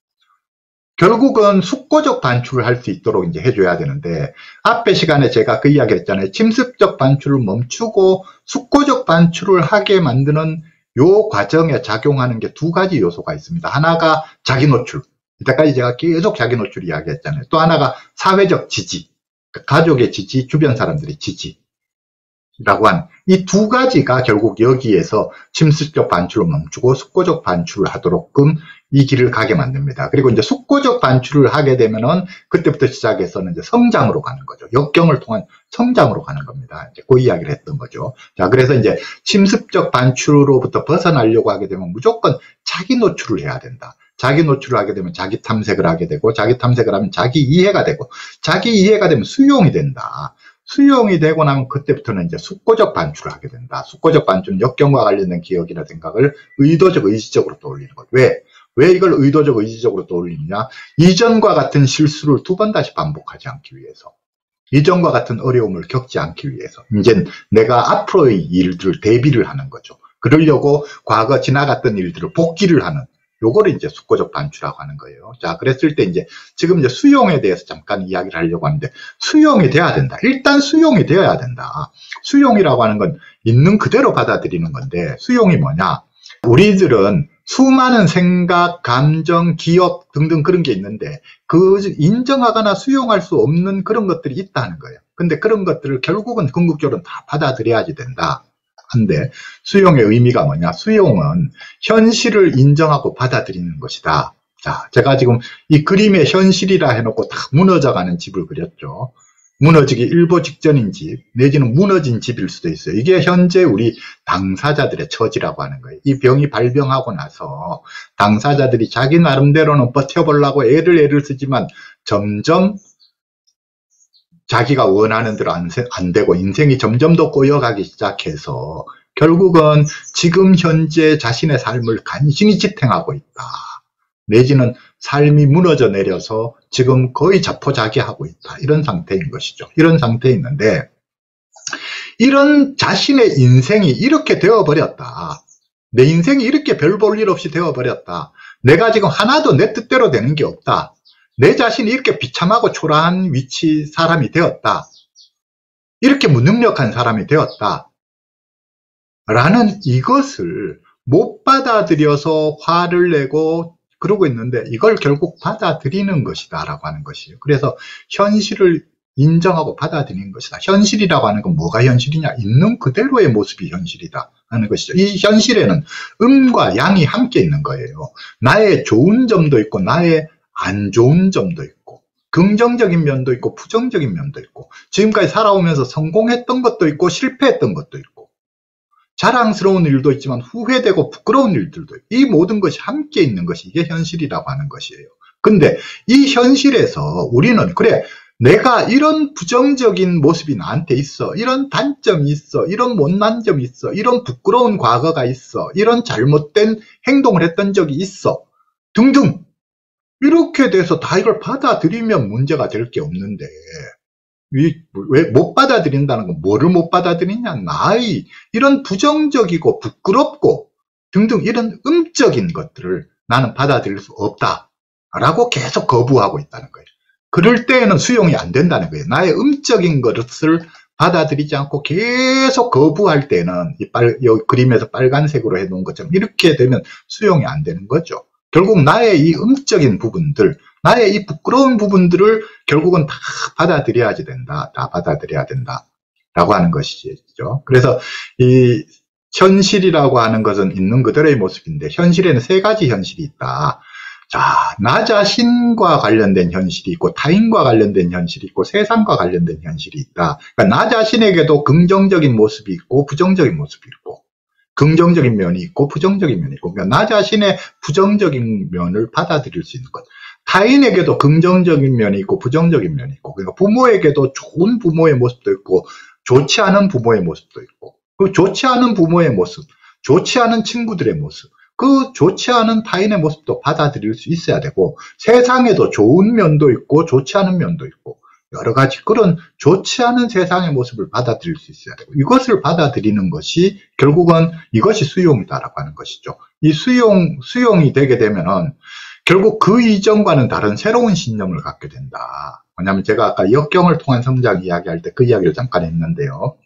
결국은 숙고적 반출을 할 수 있도록 이제 해줘야 되는데 앞에 시간에 제가 그 이야기를 했잖아요. 침습적 반출을 멈추고 숙고적 반출을 하게 만드는 요 과정에 작용하는 게 두 가지 요소가 있습니다. 하나가 자기 노출. 이때까지 제가 계속 자기 노출 이야기했잖아요. 또 하나가 사회적 지지. 가족의 지지, 주변 사람들의 지지. 라고 한 이 두 가지가 결국 여기에서 침습적 반출을 멈추고 숙고적 반출을 하도록끔 이 길을 가게 만듭니다. 그리고 이제 숙고적 반출을 하게 되면은 그때부터 시작해서는 이제 성장으로 가는 거죠. 역경을 통한 성장으로 가는 겁니다. 이제 그 이야기를 했던 거죠. 자, 그래서 이제 침습적 반출로부터 벗어나려고 하게 되면 무조건 자기 노출을 해야 된다. 자기 노출을 하게 되면 자기 탐색을 하게 되고 자기 탐색을 하면 자기 이해가 되고 자기 이해가 되면 수용이 된다. 수용이 되고 나면 그때부터는 이제 숙고적 반출을 하게 된다. 숙고적 반출은 역경과 관련된 기억이나 생각을 의도적, 의지적으로 떠올리는 것. 왜 이걸 의도적, 의지적으로 떠올리느냐? 이전과 같은 실수를 두 번 다시 반복하지 않기 위해서. 이전과 같은 어려움을 겪지 않기 위해서. 이제 내가 앞으로의 일들을 대비를 하는 거죠. 그러려고 과거 지나갔던 일들을 복기를 하는, 요거를 이제 숙고적 반출이라고 하는 거예요. 자, 그랬을 때 이제 지금 이제 수용에 대해서 잠깐 이야기를 하려고 하는데, 수용이 돼야 된다. 일단 수용이 되어야 된다. 수용이라고 하는 건 있는 그대로 받아들이는 건데, 수용이 뭐냐? 우리들은 수많은 생각, 감정, 기억 등등 그런 게 있는데 그 인정하거나 수용할 수 없는 그런 것들이 있다는 거예요. 근데 그런 것들을 결국은 궁극적으로 다 받아들여야지 된다. 한데 수용의 의미가 뭐냐? 수용은 현실을 인정하고 받아들이는 것이다. 자, 제가 지금 이 그림의 현실이라 해놓고 다 무너져가는 집을 그렸죠. 무너지기 일보 직전인 집, 내지는 무너진 집일 수도 있어요. 이게 현재 우리 당사자들의 처지라고 하는 거예요. 이 병이 발병하고 나서 당사자들이 자기 나름대로는 버텨보려고 애를 쓰지만 점점 자기가 원하는 대로 안 되고 인생이 점점 더 꼬여가기 시작해서 결국은 지금 현재 자신의 삶을 간신히 지탱하고 있다. 내지는 삶이 무너져 내려서 지금 거의 자포자기하고 있다. 이런 상태인 것이죠. 이런 상태에 있는데 이런 자신의 인생이 이렇게 되어버렸다. 내 인생이 이렇게 별 볼 일 없이 되어버렸다. 내가 지금 하나도 내 뜻대로 되는 게 없다. 내 자신이 이렇게 비참하고 초라한 위치 사람이 되었다. 이렇게 무능력한 사람이 되었다. 라는 이것을 못 받아들여서 화를 내고 그러고 있는데 이걸 결국 받아들이는 것이다 라고 하는 것이에요. 그래서 현실을 인정하고 받아들이는 것이다. 현실이라고 하는 건 뭐가 현실이냐? 있는 그대로의 모습이 현실이다 하는 것이죠. 이 현실에는 음과 양이 함께 있는 거예요. 나의 좋은 점도 있고 나의 안 좋은 점도 있고 긍정적인 면도 있고 부정적인 면도 있고 지금까지 살아오면서 성공했던 것도 있고 실패했던 것도 있고 자랑스러운 일도 있지만 후회되고 부끄러운 일들도 있고 이 모든 것이 함께 있는 것이 이게 현실이라고 하는 것이에요. 근데 이 현실에서 우리는 그래 내가 이런 부정적인 모습이 나한테 있어, 이런 단점이 있어, 이런 못난 점이 있어, 이런 부끄러운 과거가 있어, 이런 잘못된 행동을 했던 적이 있어 등등 이렇게 돼서 다 이걸 받아들이면 문제가 될 게 없는데 왜 못 받아들인다는 건 뭐를 못 받아들이냐? 나의 이런 부정적이고 부끄럽고 등등 이런 음적인 것들을 나는 받아들일 수 없다라고 계속 거부하고 있다는 거예요. 그럴 때에는 수용이 안 된다는 거예요. 나의 음적인 것을 받아들이지 않고 계속 거부할 때는 이 그림에서 빨간색으로 해놓은 것처럼 이렇게 되면 수용이 안 되는 거죠. 결국 나의 이 음적인 부분들, 나의 이 부끄러운 부분들을 결국은 다 받아들여야지 된다. 다 받아들여야 된다. 라고 하는 것이죠. 그래서 이 현실이라고 하는 것은 있는 그대로의 모습인데 현실에는 세 가지 현실이 있다. 자, 나 자신과 관련된 현실이 있고 타인과 관련된 현실이 있고 세상과 관련된 현실이 있다. 그러니까 나 자신에게도 긍정적인 모습이 있고 부정적인 모습이 있고 긍정적인 면이 있고 부정적인 면이 있고 그러니까 나 자신의 부정적인 면을 받아들일 수 있는 것. 타인에게도 긍정적인 면이 있고 부정적인 면이 있고 그러니까 부모에게도 좋은 부모의 모습도 있고 좋지 않은 부모의 모습도 있고 그 좋지 않은 부모의 모습, 좋지 않은 친구들의 모습 그 좋지 않은 타인의 모습도 받아들일 수 있어야 되고 세상에도 좋은 면도 있고 좋지 않은 면도 있고 여러 가지 그런 좋지 않은 세상의 모습을 받아들일 수 있어야 되고 이것을 받아들이는 것이 결국은 이것이 수용이다라고 하는 것이죠. 이 수용이 되게 되면은 결국 그 이전과는 다른 새로운 신념을 갖게 된다. 왜냐하면 제가 아까 역경을 통한 성장 이야기할 때 그 이야기를 잠깐 했는데요.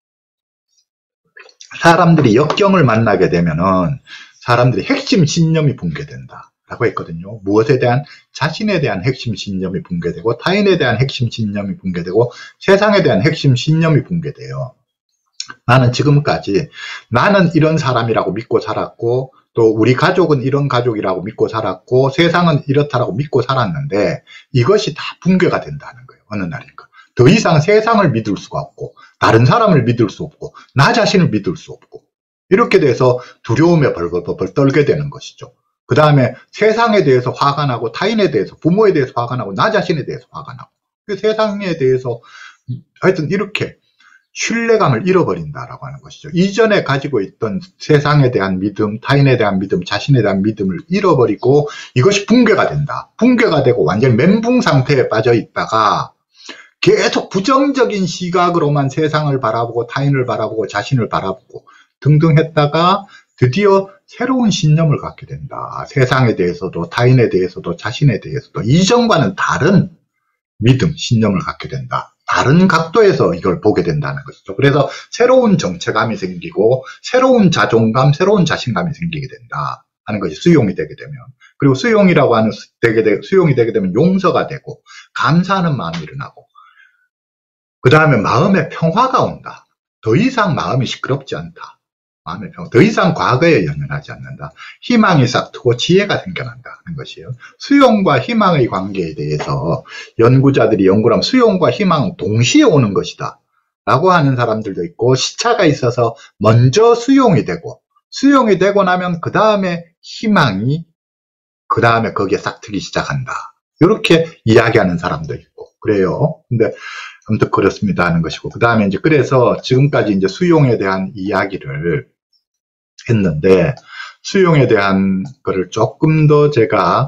사람들이 역경을 만나게 되면은 사람들이 핵심 신념이 붕괴된다. 라고 했거든요. 무엇에 대한 자신에 대한 핵심 신념이 붕괴되고 타인에 대한 핵심 신념이 붕괴되고 세상에 대한 핵심 신념이 붕괴돼요. 나는 지금까지 나는 이런 사람이라고 믿고 살았고 또 우리 가족은 이런 가족이라고 믿고 살았고 세상은 이렇다라고 믿고 살았는데 이것이 다 붕괴가 된다는 거예요. 어느 날인가. 더 이상 세상을 믿을 수가 없고 다른 사람을 믿을 수 없고 나 자신을 믿을 수 없고 이렇게 돼서 두려움에 벌벌 떨게 되는 것이죠. 그 다음에 세상에 대해서 화가 나고 타인에 대해서 부모에 대해서 화가 나고 나 자신에 대해서 화가 나고 세상에 대해서 하여튼 이렇게 신뢰감을 잃어버린다라고 하는 것이죠. 이전에 가지고 있던 세상에 대한 믿음, 타인에 대한 믿음, 자신에 대한 믿음을 잃어버리고 이것이 붕괴가 된다. 붕괴가 되고 완전히 멘붕 상태에 빠져 있다가 계속 부정적인 시각으로만 세상을 바라보고 타인을 바라보고 자신을 바라보고 등등 했다가 드디어 새로운 신념을 갖게 된다. 세상에 대해서도 타인에 대해서도 자신에 대해서도 이전과는 다른 믿음, 신념을 갖게 된다. 다른 각도에서 이걸 보게 된다는 것이죠. 그래서 새로운 정체감이 생기고 새로운 자존감, 새로운 자신감이 생기게 된다 하는 것이 수용이 되게 되면, 그리고 수용이라고 하는 수용이 되게 되면 용서가 되고 감사하는 마음이 일어나고, 그 다음에 마음의 평화가 온다. 더 이상 마음이 시끄럽지 않다. 마음의 평화. 더 이상 과거에 연연하지 않는다. 희망이 싹 트고 지혜가 생겨난다 하는 것이에요. 수용과 희망의 관계에 대해서 연구자들이 연구를 하면 수용과 희망은 동시에 오는 것이다 라고 하는 사람들도 있고, 시차가 있어서 먼저 수용이 되고 나면 그 다음에 희망이 그 다음에 거기에 싹 트기 시작한다. 이렇게 이야기하는 사람도 있고 그래요. 근데 아무튼 그렇습니다 하는 것이고, 그 다음에 이제 그래서 지금까지 이제 수용에 대한 이야기를 했는데, 수용에 대한 거를 조금 더 제가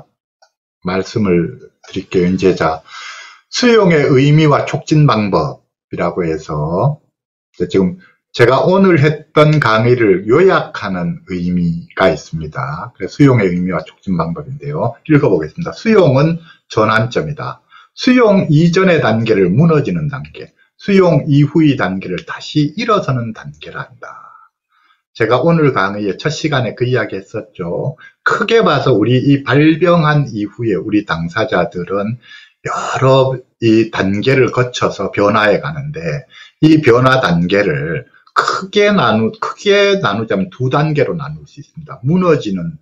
말씀을 드릴게요. 이제 자, 수용의 의미와 촉진 방법이라고 해서 지금 제가 오늘 했던 강의를 요약하는 의미가 있습니다. 그래서 수용의 의미와 촉진 방법인데요. 읽어보겠습니다. 수용은 전환점이다. 수용 이전의 단계를 무너지는 단계, 수용 이후의 단계를 다시 일어서는 단계란다. 제가 오늘 강의의 첫 시간에 그 이야기 했었죠. 크게 봐서 우리 이 발병한 이후에 우리 당사자들은 여러 이 단계를 거쳐서 변화해 가는데, 이 변화 단계를 크게 나누자면 두 단계로 나눌 수 있습니다. 무너지는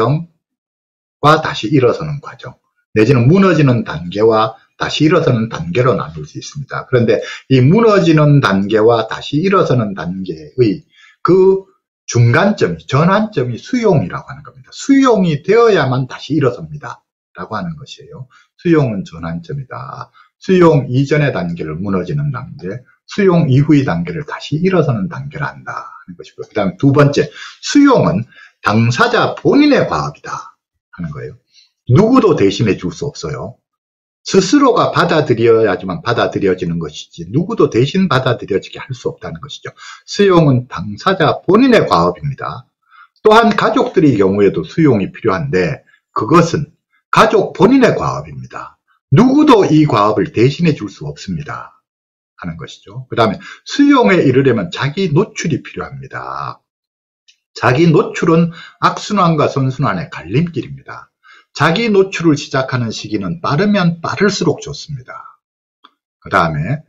과정과 다시 일어서는 과정, 내지는 무너지는 단계와 다시 일어서는 단계로 나눌 수 있습니다. 그런데 이 무너지는 단계와 다시 일어서는 단계의 그 중간점이, 전환점이 수용이라고 하는 겁니다. 수용이 되어야만 다시 일어섭니다 라고 하는 것이에요. 수용은 전환점이다. 수용 이전의 단계를 무너지는 단계, 수용 이후의 단계를 다시 일어서는 단계를 한다 하는 것이고요. 그 다음에 두 번째, 수용은 당사자 본인의 과업이다 하는 거예요. 누구도 대신해 줄 수 없어요. 스스로가 받아들여야지만 받아들여지는 것이지 누구도 대신 받아들여지게 할 수 없다는 것이죠. 수용은 당사자 본인의 과업입니다. 또한 가족들의 경우에도 수용이 필요한데 그것은 가족 본인의 과업입니다. 누구도 이 과업을 대신해 줄 수 없습니다 하는 것이죠. 그 다음에 수용에 이르려면 자기 노출이 필요합니다. 자기 노출은 악순환과 선순환의 갈림길입니다. 자기 노출을 시작하는 시기는 빠르면 빠를수록 좋습니다. 그 다음에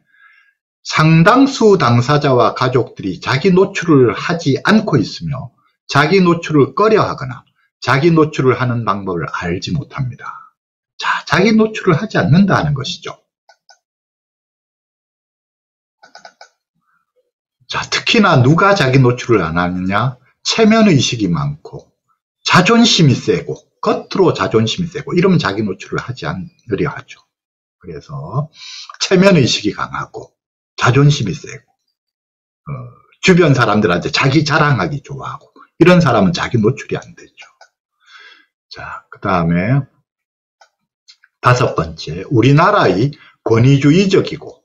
상당수 당사자와 가족들이 자기 노출을 하지 않고 있으며 자기 노출을 꺼려하거나 자기 노출을 하는 방법을 알지 못합니다. 자, 자기 노출을 하지 않는다는 것이죠. 자, 특히나 누가 자기 노출을 안 하느냐? 체면의식이 많고 자존심이 세고, 겉으로 자존심이 세고, 이러면 자기 노출을 하지 않으려 하죠. 그래서 체면의식이 강하고 자존심이 세고 주변 사람들한테 자기 자랑하기 좋아하고 이런 사람은 자기 노출이 안 되죠. 자, 그 다음에 다섯 번째, 우리나라의 권위주의적이고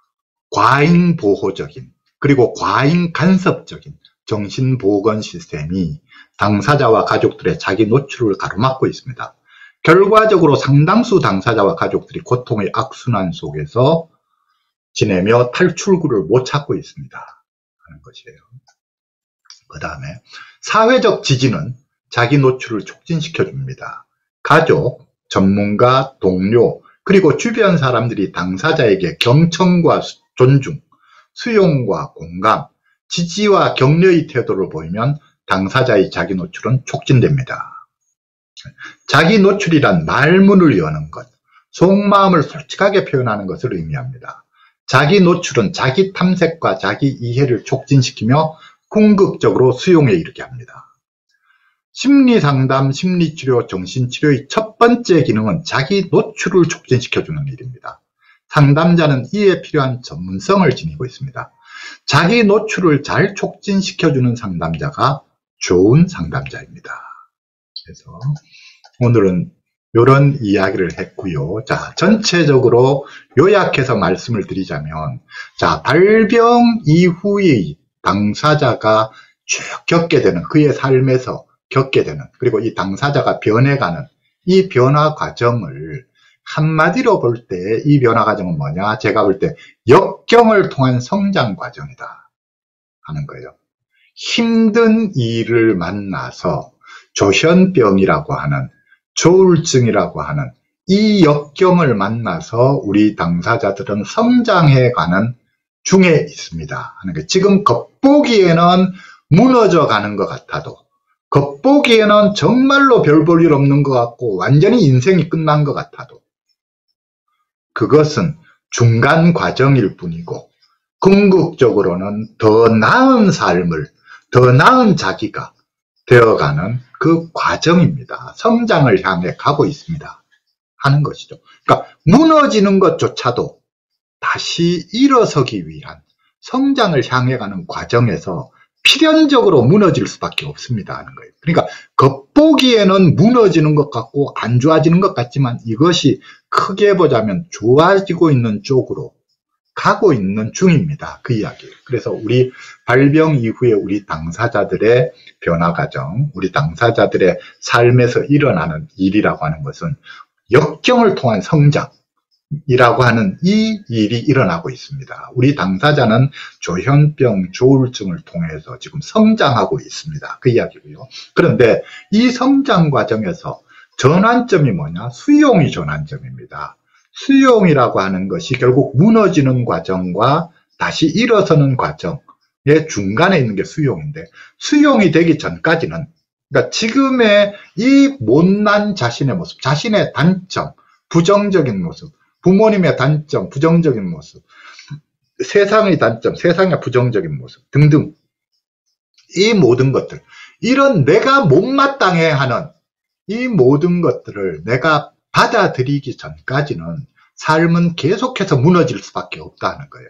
과잉보호적인 그리고 과잉간섭적인 정신보건 시스템이 당사자와 가족들의 자기 노출을 가로막고 있습니다. 결과적으로 상당수 당사자와 가족들이 고통의 악순환 속에서 지내며 탈출구를 못 찾고 있습니다 하는 것이에요. 그 다음에 사회적 지지는 자기 노출을 촉진시켜 줍니다. 가족, 전문가, 동료, 그리고 주변 사람들이 당사자에게 경청과 존중, 수용과 공감, 지지와 격려의 태도를 보이면 당사자의 자기 노출은 촉진됩니다. 자기 노출이란 말문을 여는 것, 속마음을 솔직하게 표현하는 것을 의미합니다. 자기 노출은 자기 탐색과 자기 이해를 촉진시키며 궁극적으로 수용에 이르게 합니다. 심리상담, 심리치료, 정신치료의 첫 번째 기능은 자기 노출을 촉진시켜주는 일입니다. 상담자는 이에 필요한 전문성을 지니고 있습니다. 자기 노출을 잘 촉진시켜주는 상담자가 좋은 상담자입니다. 그래서 오늘은 이런 이야기를 했고요. 자, 전체적으로 요약해서 말씀을 드리자면, 자, 발병 이후의 당사자가 쭉 겪게 되는, 그의 삶에서 겪게 되는, 그리고 이 당사자가 변해가는 이 변화 과정을 한마디로 볼 때 이 변화 과정은 뭐냐? 제가 볼 때 역경을 통한 성장 과정이다 하는 거예요. 힘든 일을 만나서 조현병이라고 하는, 조울증이라고 하는 이 역경을 만나서 우리 당사자들은 성장해가는 중에 있습니다 하는 거예요. 지금 겉보기에는 무너져 가는 것 같아도, 겉보기에는 정말로 별 볼 일 없는 것 같고 완전히 인생이 끝난 것 같아도, 그것은 중간 과정일 뿐이고 궁극적으로는 더 나은 삶을, 더 나은 자기가 되어가는 그 과정입니다. 성장을 향해 가고 있습니다 하는 것이죠. 그러니까 무너지는 것조차도 다시 일어서기 위한 성장을 향해 가는 과정에서 필연적으로 무너질 수밖에 없습니다 하는 거예요. 그러니까 겉보기에는 무너지는 것 같고 안 좋아지는 것 같지만 이것이 크게 보자면 좋아지고 있는 쪽으로 가고 있는 중입니다. 그 이야기예요. 그래서 우리 발병 이후에 우리 당사자들의 변화 과정, 우리 당사자들의 삶에서 일어나는 일이라고 하는 것은 역경을 통한 성장이라고 하는 이 일이 일어나고 있습니다. 우리 당사자는 조현병, 조울증을 통해서 지금 성장하고 있습니다. 그 이야기고요. 그런데 이 성장 과정에서 전환점이 뭐냐? 수용이 전환점입니다. 수용이라고 하는 것이 결국 무너지는 과정과 다시 일어서는 과정의 중간에 있는 게 수용인데, 수용이 되기 전까지는, 그러니까 지금의 이 못난 자신의 모습, 자신의 단점, 부정적인 모습, 부모님의 단점, 부정적인 모습, 세상의 단점, 세상의 부정적인 모습 등등, 이 모든 것들, 이런 내가 못마땅해 하는 이 모든 것들을 내가 받아들이기 전까지는 삶은 계속해서 무너질 수밖에 없다는 거예요.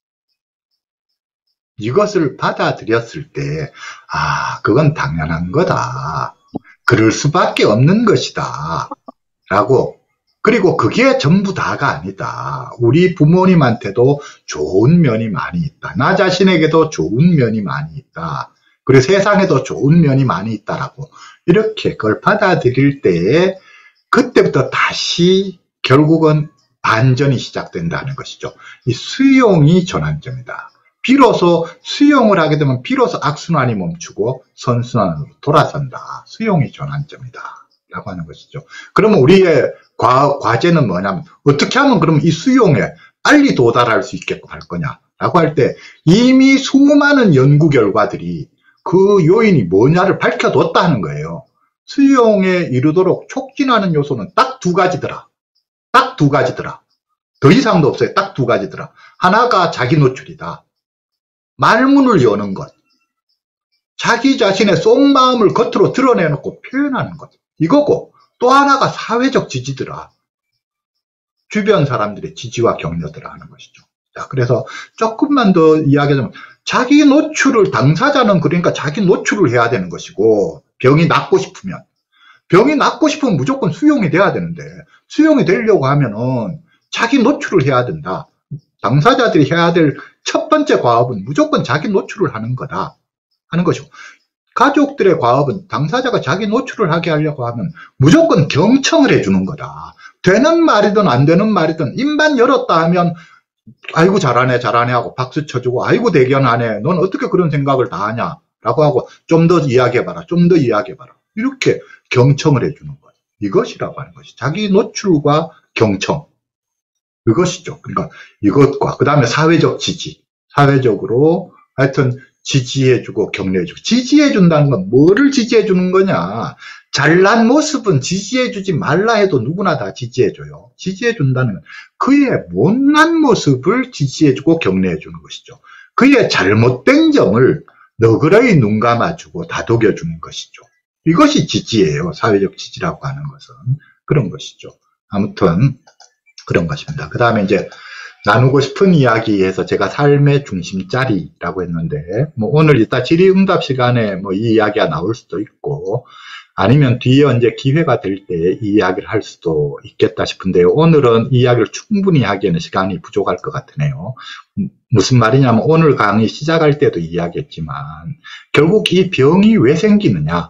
이것을 받아들였을 때, 아, 그건 당연한 거다. 그럴 수밖에 없는 것이다. 라고, 그리고 그게 전부 다가 아니다. 우리 부모님한테도 좋은 면이 많이 있다. 나 자신에게도 좋은 면이 많이 있다. 그리고 세상에도 좋은 면이 많이 있다라고 이렇게 그걸 받아들일 때에 그때부터 다시 결국은 반전이 시작된다는 것이죠. 이 수용이 전환점이다. 비로소 수용을 하게 되면 비로소 악순환이 멈추고 선순환으로 돌아선다. 수용이 전환점이다 라고 하는 것이죠. 그러면 우리의 과제는 뭐냐면 어떻게 하면 그럼 이 수용에 빨리 도달할 수 있게끔 할 거냐 라고 할 때 이미 수많은 연구 결과들이 그 요인이 뭐냐를 밝혀뒀다는 거예요. 수용에 이르도록 촉진하는 요소는 딱 두 가지더라. 딱 두 가지더라. 더 이상도 없어요. 딱 두 가지더라. 하나가 자기 노출이다. 말문을 여는 것. 자기 자신의 속마음을 겉으로 드러내놓고 표현하는 것. 이거고 또 하나가 사회적 지지더라. 주변 사람들의 지지와 격려더라 하는 것이죠. 자, 그래서 조금만 더 이야기하자면 자기 노출을, 당사자는 그러니까 자기 노출을 해야 되는 것이고, 병이 낫고 싶으면 무조건 수용이 돼야 되는데, 수용이 되려고 하면은 자기 노출을 해야 된다. 당사자들이 해야 될 첫 번째 과업은 무조건 자기 노출을 하는 거다 하는 것이고, 가족들의 과업은 당사자가 자기 노출을 하게 하려고 하면 무조건 경청을 해주는 거다. 되는 말이든 안 되는 말이든 입만 열었다 하면 아이고 잘하네 잘하네 하고 박수 쳐주고, 아이고 대견하네, 넌 어떻게 그런 생각을 다 하냐 라고 하고, 좀 더 이야기해봐라, 좀 더 이야기해봐라, 이렇게 경청을 해주는 것, 이것이라고 하는 것이 자기 노출과 경청, 이것이죠. 그러니까 이것과 그 다음에 사회적 지지, 사회적으로 하여튼 지지해주고 격려해주고. 지지해준다는 건 뭐를 지지해주는 거냐, 잘난 모습은 지지해주지 말라 해도 누구나 다 지지해줘요. 지지해준다는 건 그의 못난 모습을 지지해주고 격려해주는 것이죠. 그의 잘못된 점을 너그러이 눈 감아주고 다독여주는 것이죠. 이것이 지지예요. 사회적 지지라고 하는 것은 그런 것이죠. 아무튼 그런 것입니다. 그 다음에 이제 나누고 싶은 이야기에서 제가 삶의 중심짜리라고 했는데, 뭐 오늘 이따 질의응답 시간에 뭐 이 이야기가 나올 수도 있고, 아니면 뒤에 언제 기회가 될 때 이 이야기를 할 수도 있겠다 싶은데요. 오늘은 이 이야기를 충분히 하기에는 시간이 부족할 것 같으네요. 무슨 말이냐면 오늘 강의 시작할 때도 이야기했지만, 결국 이 병이 왜 생기느냐?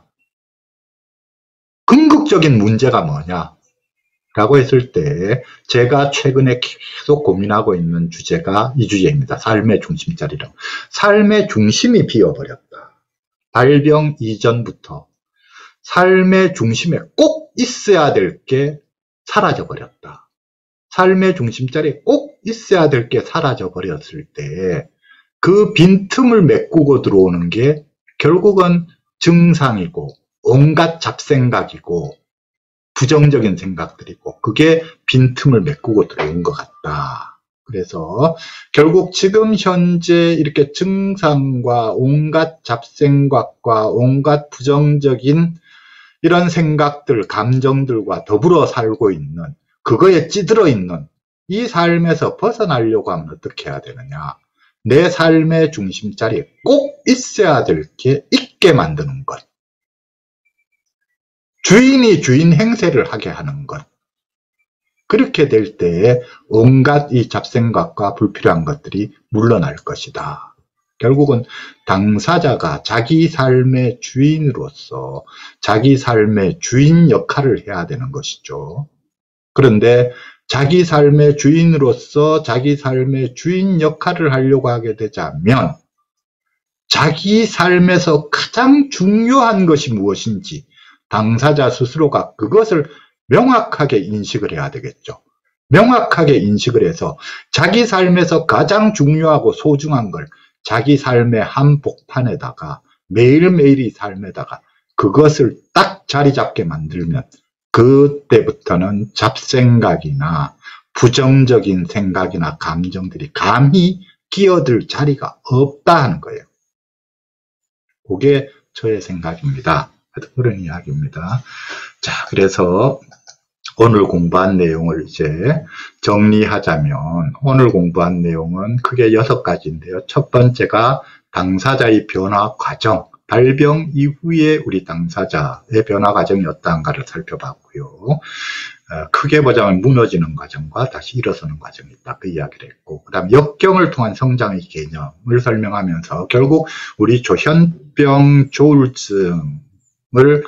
궁극적인 문제가 뭐냐? 라고 했을 때 제가 최근에 계속 고민하고 있는 주제가 이 주제입니다. 삶의 중심짜리로. 삶의 중심이 비어버렸다. 발병 이전부터 삶의 중심에 꼭 있어야 될 게 사라져버렸다. 삶의 중심자리에 꼭 있어야 될 게 사라져버렸을 때 그 빈틈을 메꾸고 들어오는 게 결국은 증상이고 온갖 잡생각이고 부정적인 생각들이고 그게 빈틈을 메꾸고 들어온 것 같다. 그래서 결국 지금 현재 이렇게 증상과 온갖 잡생각과 온갖 부정적인 이런 생각들, 감정들과 더불어 살고 있는, 그거에 찌들어 있는 이 삶에서 벗어나려고 하면 어떻게 해야 되느냐. 내 삶의 중심자리에 꼭 있어야 될 게 있게 만드는 것. 주인이 주인 행세를 하게 하는 것. 그렇게 될 때 온갖 이 잡생각과 불필요한 것들이 물러날 것이다. 결국은 당사자가 자기 삶의 주인으로서 자기 삶의 주인 역할을 해야 되는 것이죠. 그런데 자기 삶의 주인으로서 자기 삶의 주인 역할을 하려고 하게 되자면 자기 삶에서 가장 중요한 것이 무엇인지 당사자 스스로가 그것을 명확하게 인식을 해야 되겠죠. 명확하게 인식을 해서 자기 삶에서 가장 중요하고 소중한 걸 자기 삶의 한복판에다가 매일매일의 삶에다가 그것을 딱 자리 잡게 만들면 그때부터는 잡생각이나 부정적인 생각이나 감정들이 감히 끼어들 자리가 없다 하는 거예요. 그게 저의 생각입니다. 그런 이야기입니다. 자, 그래서 오늘 공부한 내용을 이제 정리하자면 오늘 공부한 내용은 크게 6가지인데요. 첫 번째가 당사자의 변화 과정, 발병 이후에 우리 당사자의 변화 과정이 어떠한가를 살펴봤고요. 크게 보자면 무너지는 과정과 다시 일어서는 과정이 있다. 그 이야기를 했고, 그 다음 역경을 통한 성장의 개념을 설명하면서 결국 우리 조현병 조울증을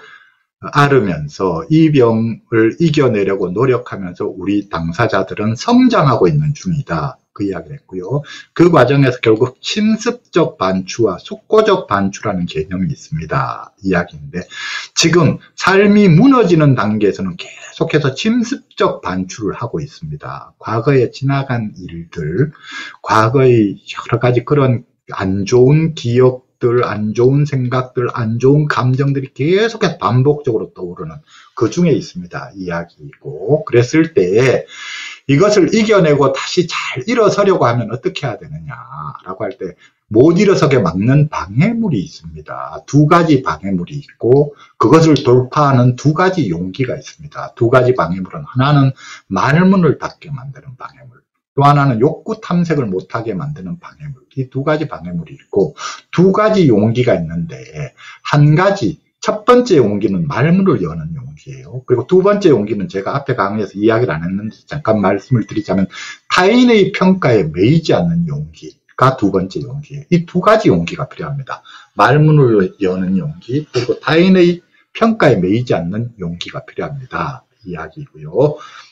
앓으면서 이 병을 이겨내려고 노력하면서 우리 당사자들은 성장하고 있는 중이다. 그 이야기를 했고요. 그 과정에서 결국 침습적 반추와 속고적 반추라는 개념이 있습니다. 이야기인데 지금 삶이 무너지는 단계에서는 계속해서 침습적 반추를 하고 있습니다. 과거에 지나간 일들, 과거의 여러 가지 그런 안 좋은 기억들, 안 좋은 생각들, 안 좋은 감정들이 계속해서 반복적으로 떠오르는 그 중에 있습니다. 이야기이고, 그랬을 때 이것을 이겨내고 다시 잘 일어서려고 하면 어떻게 해야 되느냐라고 할 때 못 일어서게 막는 방해물이 있습니다. 2가지 방해물이 있고 그것을 돌파하는 2가지 용기가 있습니다. 2가지 방해물은 하나는 말문을 닫게 만드는 방해물, 또 하나는 욕구 탐색을 못하게 만드는 방해물. 이 2가지 방해물이 있고 2가지 용기가 있는데 한 가지, 첫 번째 용기는 말문을 여는 용기예요. 그리고 2번째 용기는 제가 앞에 강의에서 이야기를 안 했는데 잠깐 말씀을 드리자면 타인의 평가에 매이지 않는 용기가 2번째 용기예요. 이 2가지 용기가 필요합니다. 말문을 여는 용기, 그리고 타인의 평가에 매이지 않는 용기가 필요합니다. 이야기고요.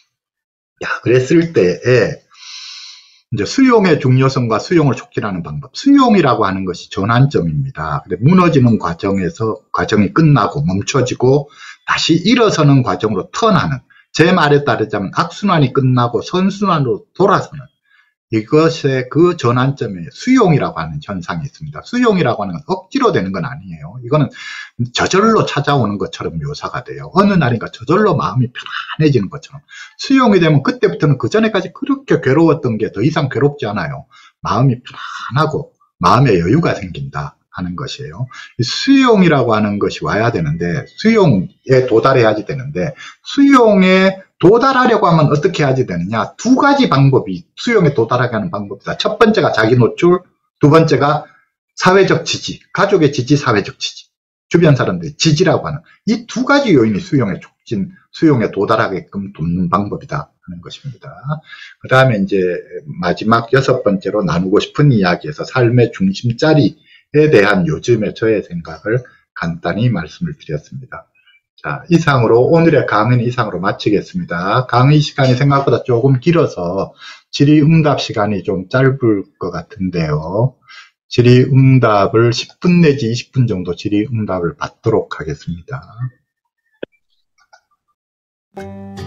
그랬을 때에 이제 수용의 중요성과 수용을 촉진하는 방법. 수용이라고 하는 것이 전환점입니다. 근데 무너지는 과정에서 과정이 끝나고 멈춰지고 다시 일어서는 과정으로 턴하는, 제 말에 따르자면 악순환이 끝나고 선순환으로 돌아서는 이것의 그 전환점에 수용이라고 하는 현상이 있습니다. 수용이라고 하는 건 억지로 되는 건 아니에요. 이거는 저절로 찾아오는 것처럼 묘사가 돼요. 어느 날인가 저절로 마음이 편안해지는 것처럼. 수용이 되면 그때부터는 그 전에까지 그렇게 괴로웠던 게 더 이상 괴롭지 않아요. 마음이 편안하고 마음의 여유가 생긴다. 하는 것이에요. 수용이라고 하는 것이 와야 되는데, 수용에 도달해야지 되는데, 수용에 도달하려고 하면 어떻게 해야지 되느냐? 두 가지 방법이 수용에 도달하게 하는 방법이다. 첫 번째가 자기 노출, 두 번째가 사회적 지지, 가족의 지지, 사회적 지지, 주변 사람들의 지지라고 하는 이 두 가지 요인이 수용의 촉진, 수용에 도달하게끔 돕는 방법이다 하는 것입니다. 그 다음에 이제 마지막 6번째로 나누고 싶은 이야기에서 삶의 중심자리에 대한 요즘의 저의 생각을 간단히 말씀을 드렸습니다. 자, 이상으로 오늘의 강의는 이상으로 마치겠습니다. 강의 시간이 생각보다 조금 길어서 질의응답 시간이 좀 짧을 것 같은데요. 질의응답을 10분 내지 20분 정도 질의응답을 받도록 하겠습니다.